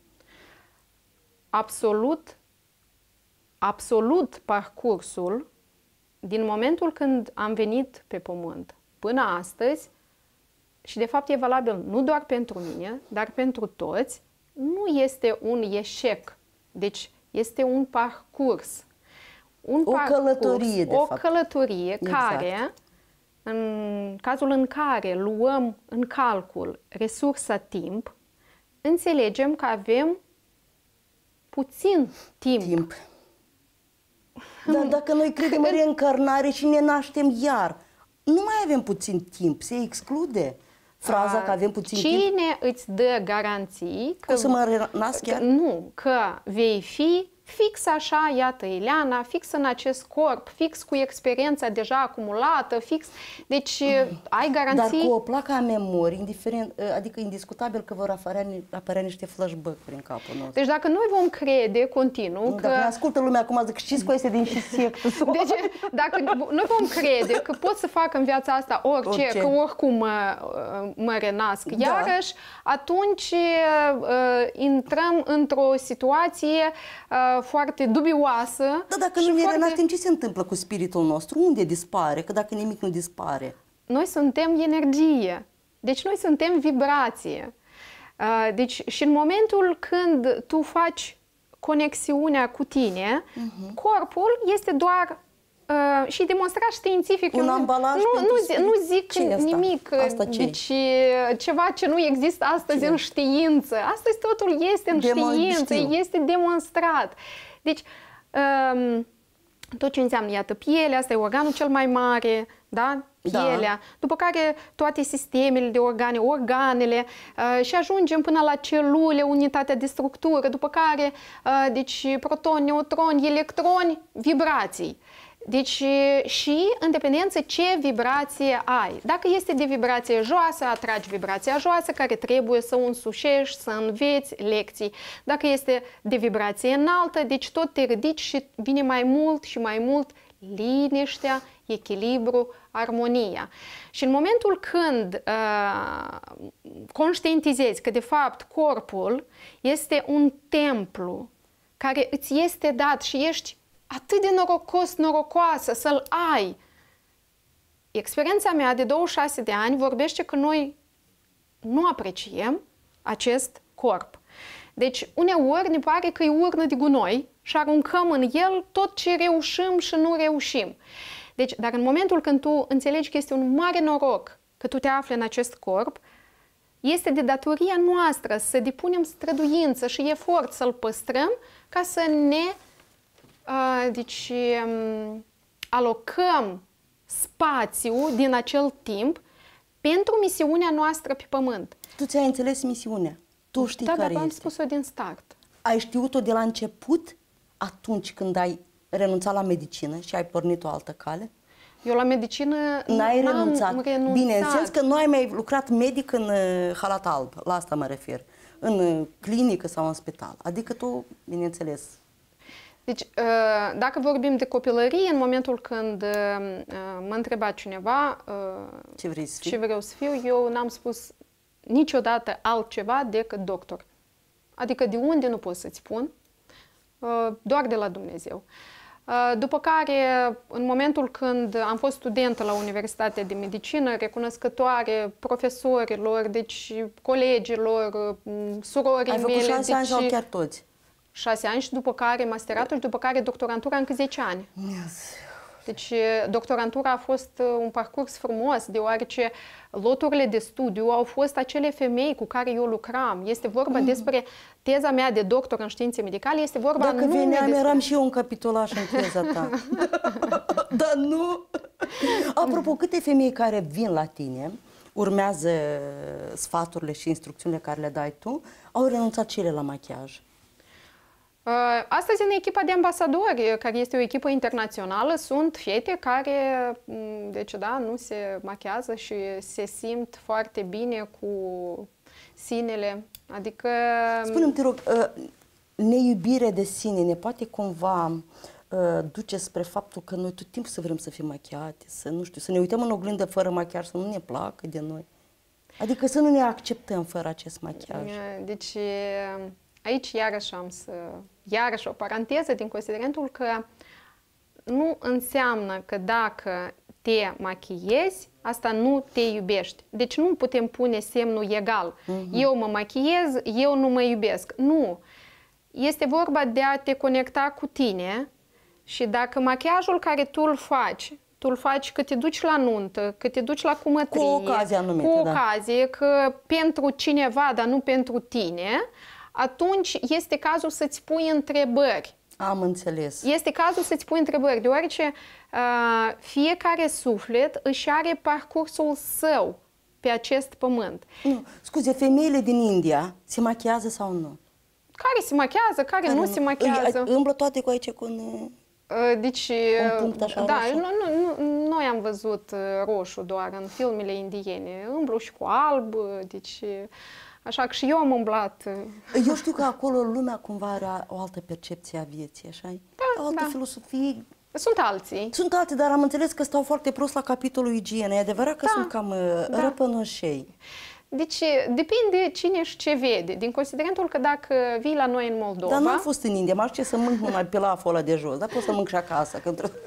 Absolut parcursul, din momentul când am venit pe pământ până astăzi, și de fapt e valabil nu doar pentru mine, dar pentru toți, nu este un eșec. Deci este un parcurs. O călătorie, de fapt. O călătorie care, exact. în cazul în care luăm în calcul resursa timp, înțelegem că avem puțin timp. Dar dacă noi credem în reîncarnare și ne naștem iar, nu mai avem puțin timp, se exclude fraza că avem puțin timp. Cine îți dă garanții că... O să mă renasc chiar? Nu, că vei fi fix așa, iată, Ileana, fix în acest corp, fix cu experiența deja acumulată, fix... Deci ai garanții... Dar cu o placă a memorii, indiferent, adică indiscutabil că vor apărea niște flashback prin capul nostru. Deci dacă noi vom crede continuu că... Dacă ne ascultă lumea acum, zic, știți că este din și sectă. Deci dacă noi vom crede că pot să fac în viața asta orice, că oricum mă renasc iarăși, atunci intrăm într-o situație foarte dubioasă. Da, dacă nu ne renaștem, ce se întâmplă cu spiritul nostru? Unde dispare? Că dacă nimic nu dispare. Noi suntem energie. Deci noi suntem vibrație. Deci și în momentul când tu faci conexiunea cu tine, corpul este doar și demonstrat științific. Un ambalaj nu zic nimic. Asta ce? Deci ceva ce nu există astăzi în știință. Astăzi totul este în știință, este demonstrat. Deci tot ce înseamnă, iată, pielea, asta e organul cel mai mare, da? Pielea, după care toate sistemele de organe, organele și ajungem până la celule, unitatea de structură, după care, deci, protoni, neutroni, electroni, vibrații. Deci și în dependență ce vibrație ai. Dacă este de vibrație joasă, atragi vibrația joasă care trebuie să o însușești, să înveți lecții. Dacă este de vibrație înaltă, deci tot te ridici și vine mai mult și mai mult liniștea, echilibru, armonia. Și în momentul când conștientizezi că de fapt corpul este un templu care îți este dat și ești atât de norocoasă să-l ai. Experiența mea de 26 de ani vorbește că noi nu apreciem acest corp. Deci uneori ne pare că e urnă de gunoi și aruncăm în el tot ce reușim și nu reușim. Deci, dar în momentul când tu înțelegi că este un mare noroc că tu te afli în acest corp, este de datoria noastră să depunem străduință și efort să-l păstrăm ca să ne deci alocăm spațiu din acel timp pentru misiunea noastră pe pământ. Tu ți-ai înțeles misiunea. Tu știi care este. Da, am spus-o din start. Ai știut-o de la început, atunci când ai renunțat la medicină și ai pornit o altă cale? Eu la medicină n-ai renunțat. Bine, în sens că nu ai mai lucrat medic în halat alb, la asta mă refer, în clinică sau în spital. Adică tu, bineînțeles. Deci, dacă vorbim de copilărie, în momentul când mă întreba cineva ce vrei să ce vreau să fiu, eu n-am spus niciodată altceva decât doctor. Adică de unde nu pot să-ți spun, doar de la Dumnezeu. După care, în momentul când am fost studentă la Universitatea de Medicină, recunoscătoare profesorilor, deci colegilor, surorii mele. Ai făcut 6 ani sau chiar toți? 6 ani și după care masteratul și după care doctorantura încă 10 ani. Yes. Deci doctorantura a fost un parcurs frumos, deoarece loturile de studiu au fost acele femei cu care eu lucram. Este vorba despre teza mea de doctor în științe medicale, este vorba Dacă veneam, eram și eu un capitolaș în teza ta. Dar nu! Apropo, câte femei care vin la tine, urmează sfaturile și instrucțiunile care le dai tu, au renunțat și ele la machiaj? Astăzi, în echipa de ambasadori, care este o echipă internațională, sunt fete care, deci da, nu se machează și se simt foarte bine cu sinele. Adică... Spune-mi, te rog, neiubire de sine ne poate cumva duce spre faptul că noi tot timpul să vrem să fim machiate, să, nu știu, să ne uităm în oglindă fără machiaj, să nu ne placă de noi? Adică să nu ne acceptăm fără acest machiaj. Deci... Aici iarăși o paranteză din considerentul că nu înseamnă că dacă te machiezi, asta nu te iubești. Deci nu putem pune semnul egal. Eu mă machiez, eu nu mă iubesc. Nu. Este vorba de a te conecta cu tine și dacă machiajul care tu îl faci că te duci la nuntă, că te duci la cumătrie, cu ocazie anumită, cu ocazie, că pentru cineva, dar nu pentru tine, atunci este cazul să-ți pui întrebări. Am înțeles. Este cazul să-ți pui întrebări, deoarece fiecare suflet își are parcursul său pe acest pământ. Nu, scuze, femeile din India se machiază sau nu? Care se machiază, care nu se machiază. Îmblă toate cu aici cu un... Deci, un punct așa da, roșu? noi am văzut roșu doar în filmele indiene, îmblu și cu alb, deci... Așa că și eu am umblat. Eu știu că acolo lumea cumva are o altă percepție a vieții, așa-i? Da, o altă filosofie. Sunt alții. Sunt alții, dar am înțeles că stau foarte prost la capitolul igienă. E adevărat că sunt cam răpănoșei. Deci depinde cine și ce vede. Din considerentul că dacă vii la noi în Moldova... Dar nu am fost în India, m-aș ce să mănânc numai pe laful ăla de jos, dar pot să mănânc și acasă.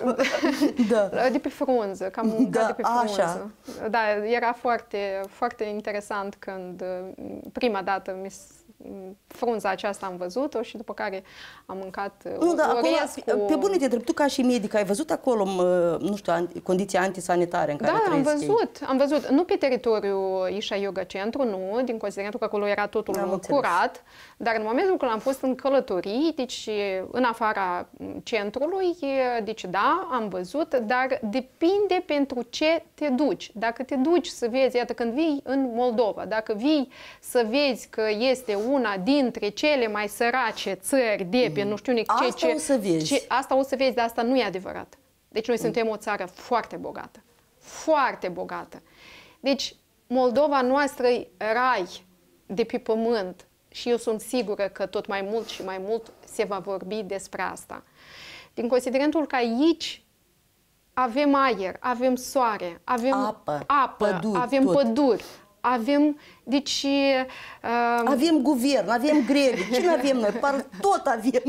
Da. De pe frunză, cam mâncat de pe frunză. Așa. Da, era foarte, foarte interesant când prima dată frunza aceasta am văzut-o și după care am mâncat orez cu... Pe bune te întreb, tu ca și medic, ai văzut acolo, nu știu, condiții antisanitare în care trăiesc? Da, am văzut. Nu pe teritoriul Isha Yoga Centru, nu, din considerentul că acolo era totul curat, dar în momentul când am fost în călătorii, deci în afara centrului, deci da, am văzut, dar depinde pentru ce te duci. Dacă te duci să vezi, iată, când vii în Moldova, dacă vii să vezi că este una dintre cele mai sărace țări de pe nu știu asta o să vezi. Asta o să vezi, dar asta nu e adevărat. Deci noi suntem o țară foarte bogată. Foarte bogată. Deci Moldova noastră e rai de pe pământ și eu sunt sigură că tot mai mult și mai mult se va vorbi despre asta. Din considerentul că aici avem aer, avem soare, avem apă păduri, avem păduri. Avem, deci... avem guvern, avem greve. Ce nu avem noi? Tot avem.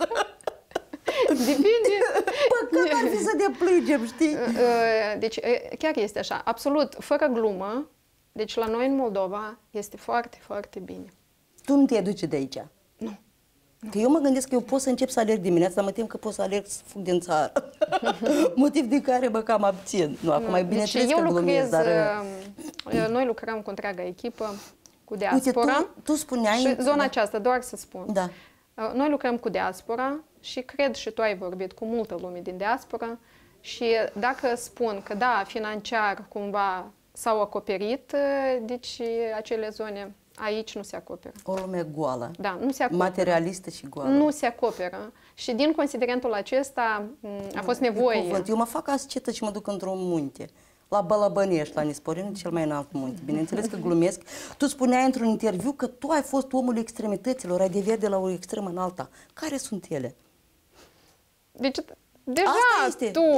Depinde... Păcat ar fi să ne plângem, știi? Deci, chiar este așa. Absolut, fără glumă, deci la noi în Moldova este foarte, foarte bine. Tu nu te duci de aici? Nu. Că eu mă gândesc că eu pot să încep să alerg dimineața, dar mă tem că pot să alerg să fug din țară. Motiv de care mă cam abțin. Nu, acum e bineînțeles că glumesc, dar... Noi lucrăm cu întreaga echipă, cu diaspora. Uite, tu spuneai... Și zona aceasta, doar să spun. Da. Noi lucrăm cu diaspora și cred și tu ai vorbit cu multă lume din diaspora și dacă spun că da, financiar cumva s-au acoperit, deci acele zone... Aici nu se acoperă. O lume goală. Da, nu se acoperă. Materialistă și goală. Nu se acoperă. Și din considerentul acesta a fost nevoie. Eu mă fac ascetă și mă duc într-un munte. La Bălăbănești, la Nisporin, cel mai înalt munte. Bineînțeles că glumesc. Tu spuneai într-un interviu că tu ai fost omul extremităților, ai deviat de la o extremă în alta. Care sunt ele? Deci... Deja tu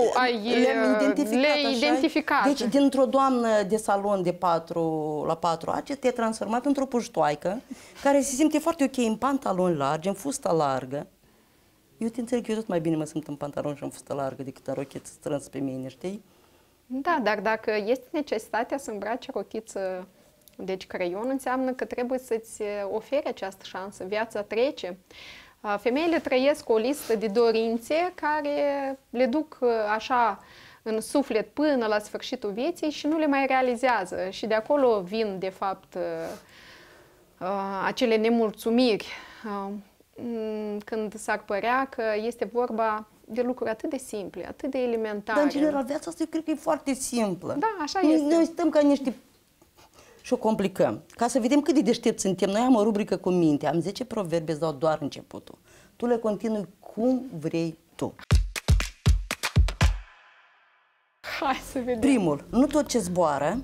le-ai identificat. Deci, dintr-o doamnă de salon de 4 la 4 ace, te-ai transformat într-o puștoaică care se simte foarte ok în pantaloni largi, în fustă largă. Eu te înțeleg, eu tot mai bine mă simt în pantaloni și în fustă largă decât în rochiță strâns pe mine, știi? Da, dar dacă este necesitatea să îmbraci rochiță, deci creion, înseamnă că trebuie să-ți oferi această șansă. Viața trece. Femeile trăiesc o listă de dorințe care le duc așa în suflet până la sfârșitul vieții și nu le mai realizează. Și de acolo vin, de fapt, acele nemulțumiri, când s-ar părea că este vorba de lucruri atât de simple, atât de elementare. Dar, în general, viața asta eu cred că e foarte simplă. Da, așa este. Noi stăm ca niște... și o complicăm. Ca să vedem cât de deștepți suntem. Noi am o rubrică cu minte. Am 10 proverbe, îți dau doar începutul. Tu le continui cum vrei tu. Hai să vedem. Primul, nu tot ce zboară.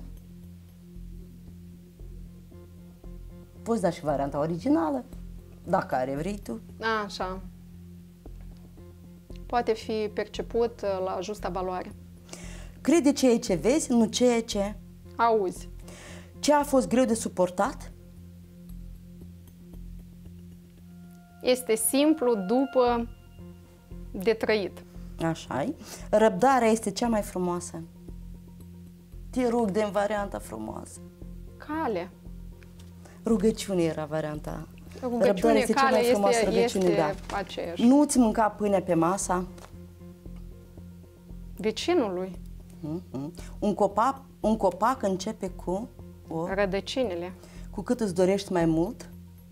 Poți da și varianta originală, dacă care vrei tu. Așa. Poate fi perceput la justa valoare. Crede ceea ce vezi, nu ceea ce auzi. Ce a fost greu de suportat? Este simplu după de trăit. Așa-i. Răbdarea este cea mai frumoasă. Te rog de varianta frumoasă. Cale. Rugăciune era varianta. Rugăciune, este cale, cea mai frumoasă rugăciune, este da. aceeași. Nu-ți mânca pâinea pe masa. Vecinului. Un copac începe cu rădăcinile. Cu cât îți dorești mai mult,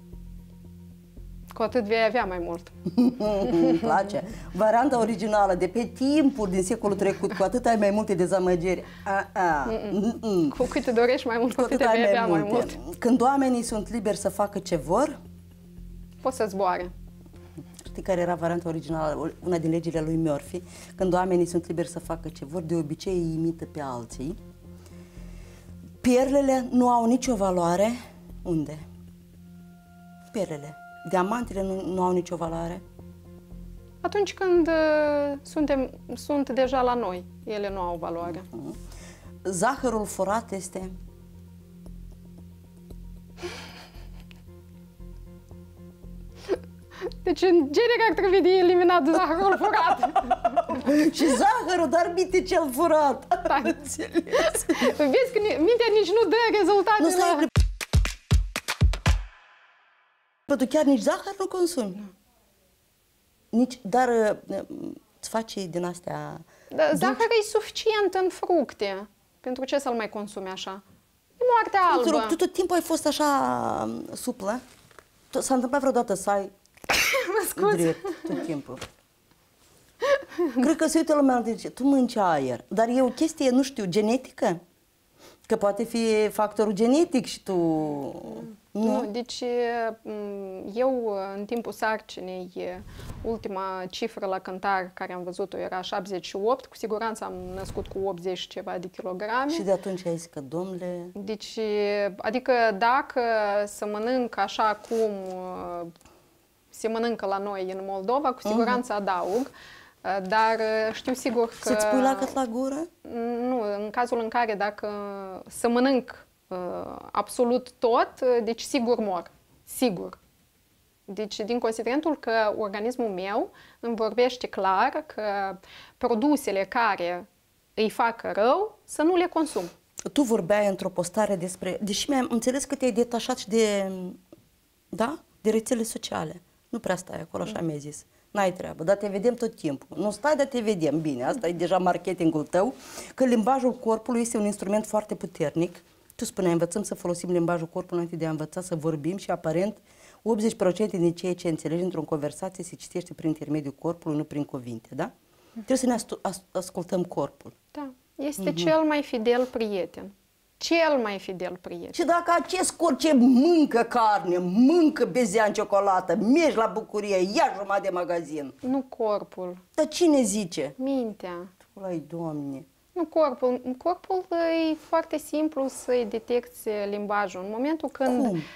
cu atât vei avea mai mult. Îmi place. Varianta originală de pe timpuri din secolul trecut, cu atât ai mai multe dezamăgiri. Cu cât te dorești mai mult, cu atât vei avea mai mult. Când oamenii sunt liberi să facă ce vor, poți să zboare. Știi care era varianta originală, una din legile lui Murphy? Când oamenii sunt liberi să facă ce vor, de obicei îi imită pe alții. Perlele nu au nicio valoare. Unde? Perlele. Diamantele nu au nicio valoare. Atunci când sunt deja la noi, ele nu au valoare. Zahărul furat este... Deci, în genere, ar trebui de eliminat zahărul furat. Și zahărul, dar minte cel furat. Da. Vezi că mintea nici nu dă rezultatele. Nu, stai, tu chiar nici zahăr nu consumi. Nici, dar îți faci din astea... Da, zahăr e suficient în fructe. Pentru ce să-l mai consumi așa? E moartea albă. Tu tot timpul ai fost așa suplă? S-a întâmplat vreodată să ai drept tot timpul? Cred că se uită lumea și zice, tu mănânci aer. Dar e o chestie, nu știu, genetică? Că poate fi factorul genetic și tu... Nu, deci eu în timpul sarcinei, ultima cifră la cântar care am văzut-o era 78, cu siguranță am născut cu 80 ceva de kilograme. Și de atunci ai zis că, domnule... Deci, adică dacă să mănânc așa cum se mănâncă la noi în Moldova, cu siguranță adaug. Dar știu sigur că... Să-ți pui lacăt la gură? Nu, în cazul în care dacă să mănânc absolut tot, deci sigur mor. Sigur. Deci din considerentul că organismul meu îmi vorbește clar că produsele care îi fac rău să nu le consum. Tu vorbeai într-o postare despre... Deși mi-am înțeles că te-ai detașat și de... Da? De rețele sociale. Nu prea stai acolo, așa mi-ai zis. N-ai treabă, dar te vedem tot timpul. Nu stai, dar te vedem. Bine, asta e deja marketingul tău. Că limbajul corpului este un instrument foarte puternic. Tu spuneai, învățăm să folosim limbajul corpului înainte de a învăța să vorbim și aparent 80% din ceea ce înțelegi într-o conversație se citește prin intermediul corpului, nu prin cuvinte, da? Trebuie să ne ascultăm corpul. Da, este cel mai fidel prieten. Cel mai fidel prieten. Și dacă acest corp ce mâncă carne, mâncă bezea în ciocolată, mergi la bucurie, ia jumătate de magazin. Nu corpul. Dar cine zice? Mintea. Ăla-i, Doamne. Nu corpul. Corpul e foarte simplu să-i detecți limbajul. În momentul când... Cum?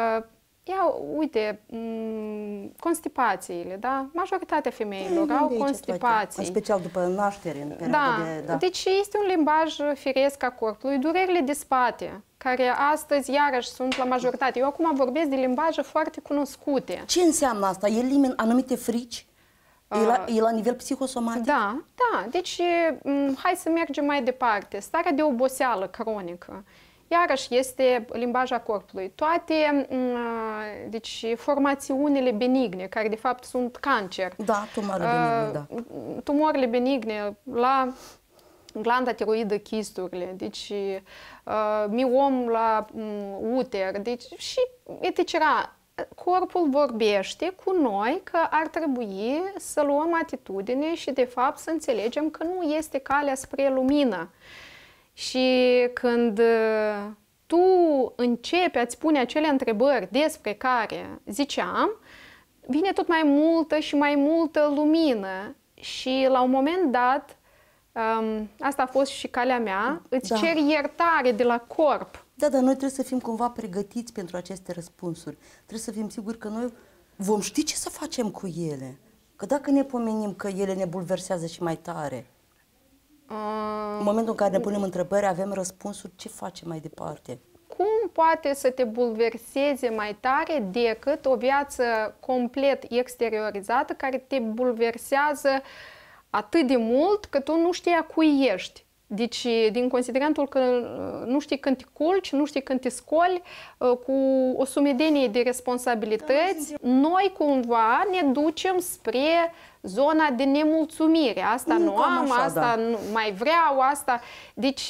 Uite, constipațiile, da? Majoritatea femeilor au constipații. În special după naștere, în perioada de... Da. Deci este un limbaj firesc a corpului. Durerile de spate, care astăzi iarăși sunt la majoritate. Eu acum vorbesc de limbaje foarte cunoscute. Ce înseamnă asta? Elimin anumite frici? E la nivel psihosomatic? Da, da. Deci, hai să mergem mai departe. Starea de oboseală cronică. Iarăși este limbaja corpului. Toate deci, formațiunile benigne, care de fapt sunt cancer. Da, tumorile benigne, da. Tumorile benigne la glanda tiroidă, chisturile, deci miom la uter, deci și etc. Corpul vorbește cu noi că ar trebui să luăm atitudine și de fapt să înțelegem că nu este calea spre lumină. Și când tu începi a-ți pune acele întrebări despre care ziceam, vine tot mai multă și mai multă lumină și la un moment dat, asta a fost și calea mea, îți ceri iertare de la corp. Da, dar noi trebuie să fim cumva pregătiți pentru aceste răspunsuri. Trebuie să fim siguri că noi vom ști ce să facem cu ele. Că dacă ne pomenim că ele ne bulversează și mai tare, în momentul în care ne punem întrebări, avem răspunsuri, ce facem mai departe? Cum poate să te bulverseze mai tare decât o viață complet exteriorizată care te bulversează atât de mult că tu nu știi a cui ești? Deci, din considerentul că nu știi când te culci, nu știi când te scoli, cu o sumedenie de responsabilități, noi cumva ne ducem spre zona de nemulțumire. Asta nu am, așa, asta nu mai vreau, asta... Deci,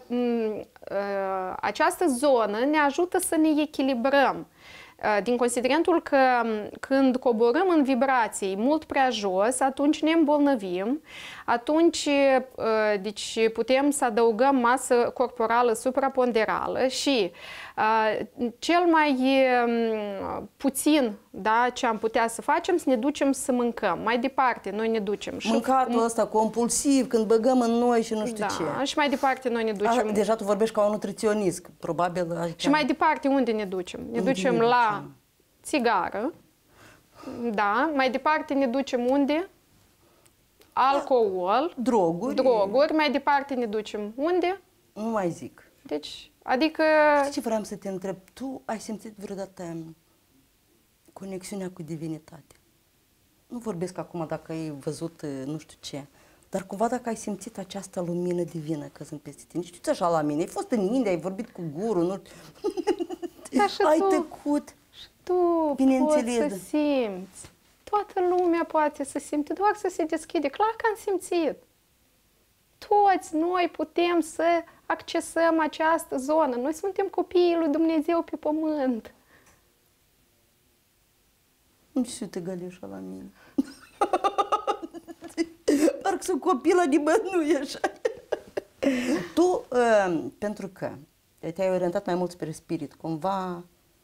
această zonă ne ajută să ne echilibrăm. Din considerentul că când coborâm în vibrații mult prea jos, atunci ne îmbolnăvim, atunci deci, putem să adăugăm masă corporală supraponderală și cel mai puțin, da, ce am putea să facem, să ne ducem să mâncăm. Mai departe, noi ne ducem. Mâncatul ăsta compulsiv, când băgăm în noi și nu știu ce. Și mai departe noi ne ducem. Deja tu vorbești ca un nutriționist, probabil. Adică... Și mai departe unde ne ducem? Ne ducem la țigară, da, mai departe ne ducem unde? Alcool, droguri, mai departe ne ducem unde? Nu mai zic. Deci, adică... Știi ce vreau să te întreb? Tu ai simțit vreodată conexiunea cu divinitatea? Nu vorbesc acum dacă ai văzut nu știu ce, dar cumva dacă ai simțit această lumină divină căzând peste tine. Știi așa la mine, ai fost în India, ai vorbit cu guru, nu... ai tăcut. Și tu poți să simți. Toată lumea poate să simte, doar să se deschide. Clar că am simțit. Toți noi putem să accesăm această zonă. Noi suntem copiii lui Dumnezeu pe pământ. Nu știu te găleșa la mine. Parcă sunt copii la nimănui așa. Tu, pentru că te-ai orientat mai mult spre spirit, cumva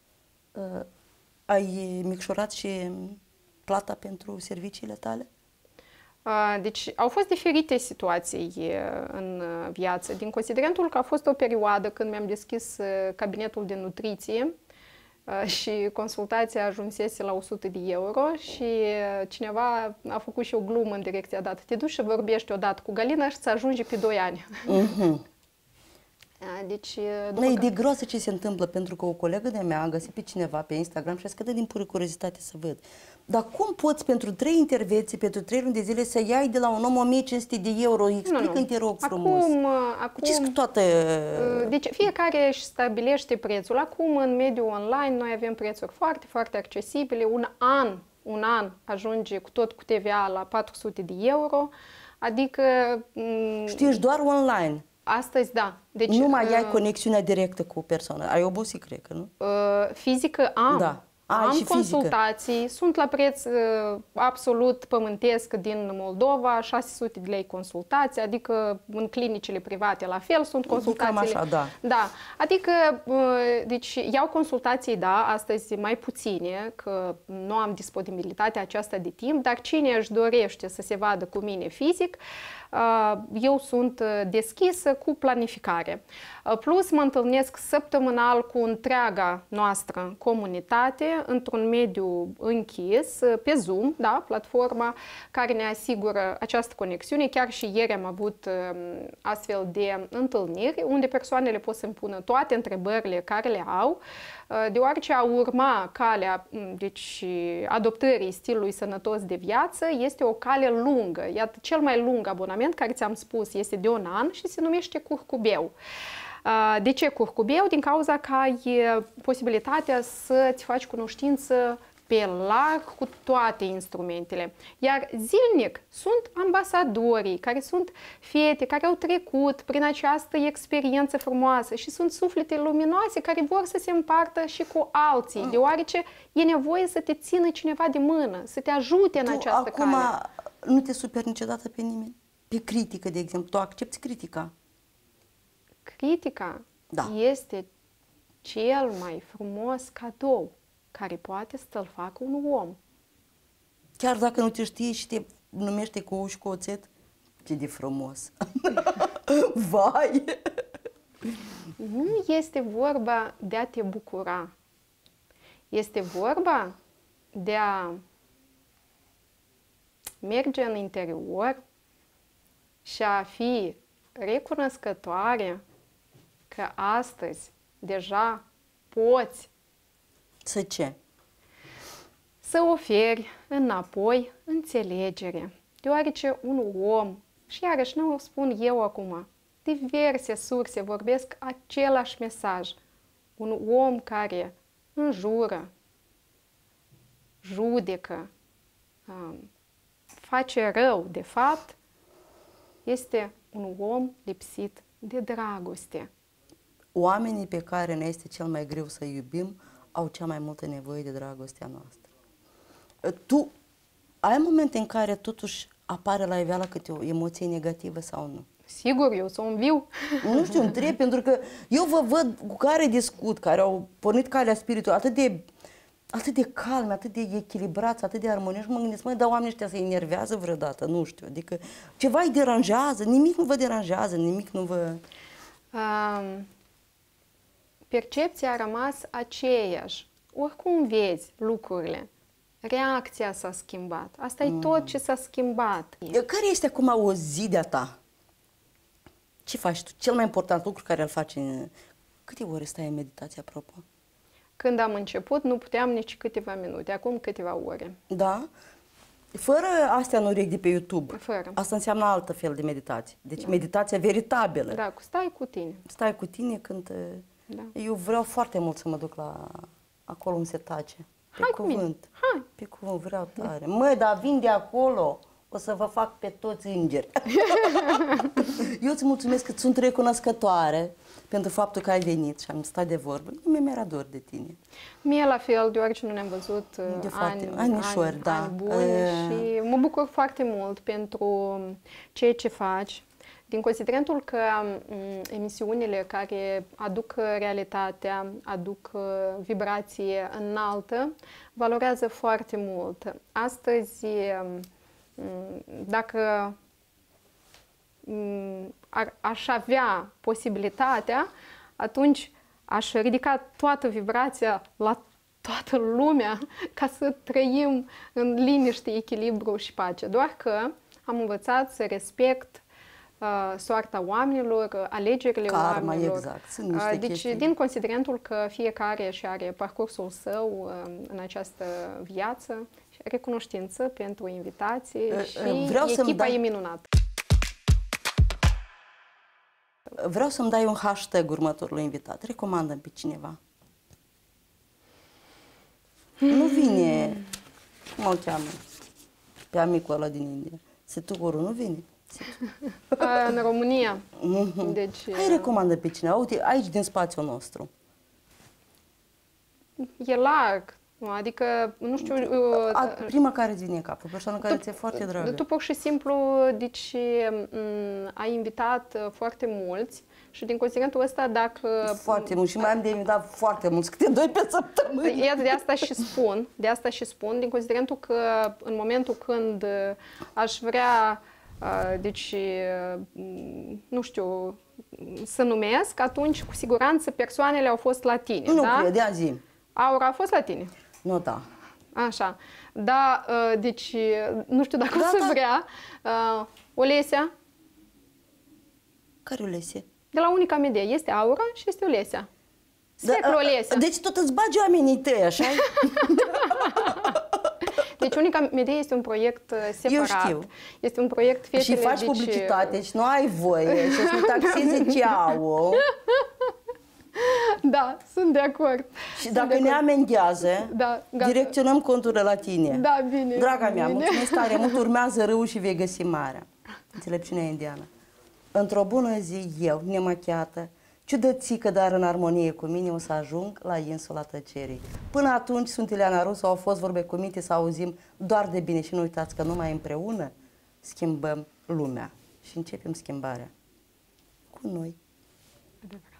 ai micșorat și plata pentru serviciile tale? Deci au fost diferite situații în viață, din considerentul că a fost o perioadă când mi-am deschis cabinetul de nutriție și consultația ajunsese la 100 de euro și cineva a făcut și o glumă în direcția dată. Te duci și vorbești odată cu Galina și îți ajunge pe 2 ani. Deci, e de groasă ce se întâmplă, pentru că o colegă de-a mea a găsit pe cineva pe Instagram și a scădă din pură curiozitate să văd. Dar cum poți pentru 3 intervenții, pentru 3 luni de zile să iai de la un om 1500 de euro? Explică-mi, te rog frumos. Deci fiecare își stabilește prețul. Acum, în mediul online, noi avem prețuri foarte, foarte accesibile. Un an ajunge cu tot cu TVA la 400 de euro. Adică... Știi, ești doar online. Astăzi, da. Deci, nu mai ai conexiunea directă cu persoana. Ai obosit, cred că, nu? Fizică am. Da. Am consultații, fizică. Sunt la preț absolut pământesc din Moldova, 600 de lei consultații, adică în clinicile private la fel sunt consultațiile. Cam așa, da. Da. Adică, deci iau consultații, da, astăzi mai puține, că nu am disponibilitatea aceasta de timp, dar cine își dorește să se vadă cu mine fizic, eu sunt deschisă cu planificare. Plus mă întâlnesc săptămânal cu întreaga noastră comunitate, într-un mediu închis, pe Zoom, da, platforma care ne asigură această conexiune. Chiar și ieri am avut astfel de întâlniri unde persoanele pot să-mi pună toate întrebările care le au, deoarece a urma calea deci, adoptării stilului sănătos de viață este o cale lungă. Iată, cel mai lung abonament care ți-am spus este de 1 an și se numește Curcubeu. De ce Curcubeu? Din cauza că ai posibilitatea să-ți faci cunoștință pe larg cu toate instrumentele. Iar zilnic sunt ambasadorii, care sunt fete care au trecut prin această experiență frumoasă și sunt suflete luminoase care vor să se împartă și cu alții, deoarece e nevoie să te țină cineva de mână, să te ajute în această cale. Acum nu te superi niciodată pe nimeni? Pe critică, de exemplu. Tu accepti critica? Critica este cel mai frumos cadou care poate să-l facă un om. Chiar dacă nu te știe și te numește cu ou și cu oțet? Ce de frumos! Vai! Nu este vorba de a te bucura. Este vorba de a merge în interior și a fi recunoscătoare că astăzi deja poți să ce? Să oferi înapoi înțelegere. Deoarece un om, și iarăși nu o spun eu acum, diverse surse vorbesc același mesaj. Un om care înjură, judecă, face rău, de fapt, este un om lipsit de dragoste. Oamenii pe care ne este cel mai greu să iubim au cea mai multă nevoie de dragostea noastră. Tu ai momente în care totuși apare la iveală câte o emoție negativă sau nu? Sigur, eu sunt un viu. Nu știu, întreb, pentru că eu vă văd cu care discut, care au pornit calea spiritului atât de calmi, atât de echilibrați, atât de armonioși, mă gândesc, măi, dar oamenii ăștia se enervează vreodată, nu știu, adică ceva îi deranjează, nimic nu vă deranjează, nimic nu vă... Percepția a rămas aceeași. Oricum vezi lucrurile, reacția s-a schimbat. Asta e tot ce s-a schimbat. Care este acum o zi de-a ta? Ce faci tu? Cel mai important lucru care îl faci în... Câte ore stai în meditație, apropo? Când am început, nu puteam nici câteva minute, acum câteva ore. Da? Fără astea în urechi de pe YouTube. Fără. Asta înseamnă altă fel de meditație. Deci meditația veritabilă. Da, stai cu tine. Stai cu tine când... Da. Eu vreau foarte mult să mă duc la acolo unde se tace. Pe Hai cuvânt. Hai. Pe cuvânt, vreau tare. Măi, dar vin de acolo, o să vă fac pe toți îngeri. Eu îți mulțumesc că sunt recunoscătoare pentru faptul că ai venit și am stat de vorbă. Mi-era dor de tine. Mie la fel, deoarece nu ne-am văzut ani buni și mă bucur foarte mult pentru ceea ce faci. Din considerentul că emisiunile care aduc realitatea, aduc vibrație înaltă, valorează foarte mult. Astăzi, dacă aș avea posibilitatea, atunci aș ridica toată vibrația la toată lumea ca să trăim în liniște, echilibru și pace. Doar că am învățat să respect soarta oamenilor, alegerile oamenilor. Exact. Sunt niște deci, chestii. din considerentul că fiecare și are parcursul său în această viață, recunoștință pentru invitație și echipa e minunată. Vreau să-mi dai un hashtag următorului invitat. Recomandă-mi pe cineva. Nu vine, cum o cheamă, pe amicul ăla din India. Setuguru nu vine. În România. Deci, hai, recomandă pe cineva. Uite, aici din spațiul nostru. E larg. Adică, nu știu... Prima care îți vine în cap, o persoană care ți-e foarte dragă. Tu pur și simplu, deci, ai invitat foarte mulți și din considerentul ăsta, dacă... Foarte mulți și mai am de invitat foarte mulți, câte 2 pe săptămână. Iată, de asta și spun, din considerentul că în momentul când aș vrea, deci, nu știu, să numesc, atunci, cu siguranță, persoanele au fost la tine, nu da? Nu cred, zi. Aura a fost la tine. Nu, da. Așa. Da, deci, nu știu dacă o să Gata. vrea. Olesia, Care Olesie? de la Unica Media, este Aura și este Olesia. Secru Olesia. Deci tot îți bagi oamenii tăi, așa? Deci Unica Media este un proiect separat. Eu știu. Este un proiect fetele, Și faci deci, publicitate și nu ai voie și să taxeze ceau. Da, sunt de acord. Și dacă ne amendează, Da, gata. direcționăm conturile la tine. Da, bine. Draga mea, bine. mulțumesc tare mult, urmează râul și vei găsi marea. Înțelepciunea indiană. Într-o bună zi, eu, nemachiată, ciudățică, dar în armonie cu mine, o să ajung la insula tăcerii. Până atunci, sunt Ileana Rusu, au fost vorbe cu minte, să auzim doar de bine și nu uitați că numai împreună schimbăm lumea și începem schimbarea cu noi. Adevărat.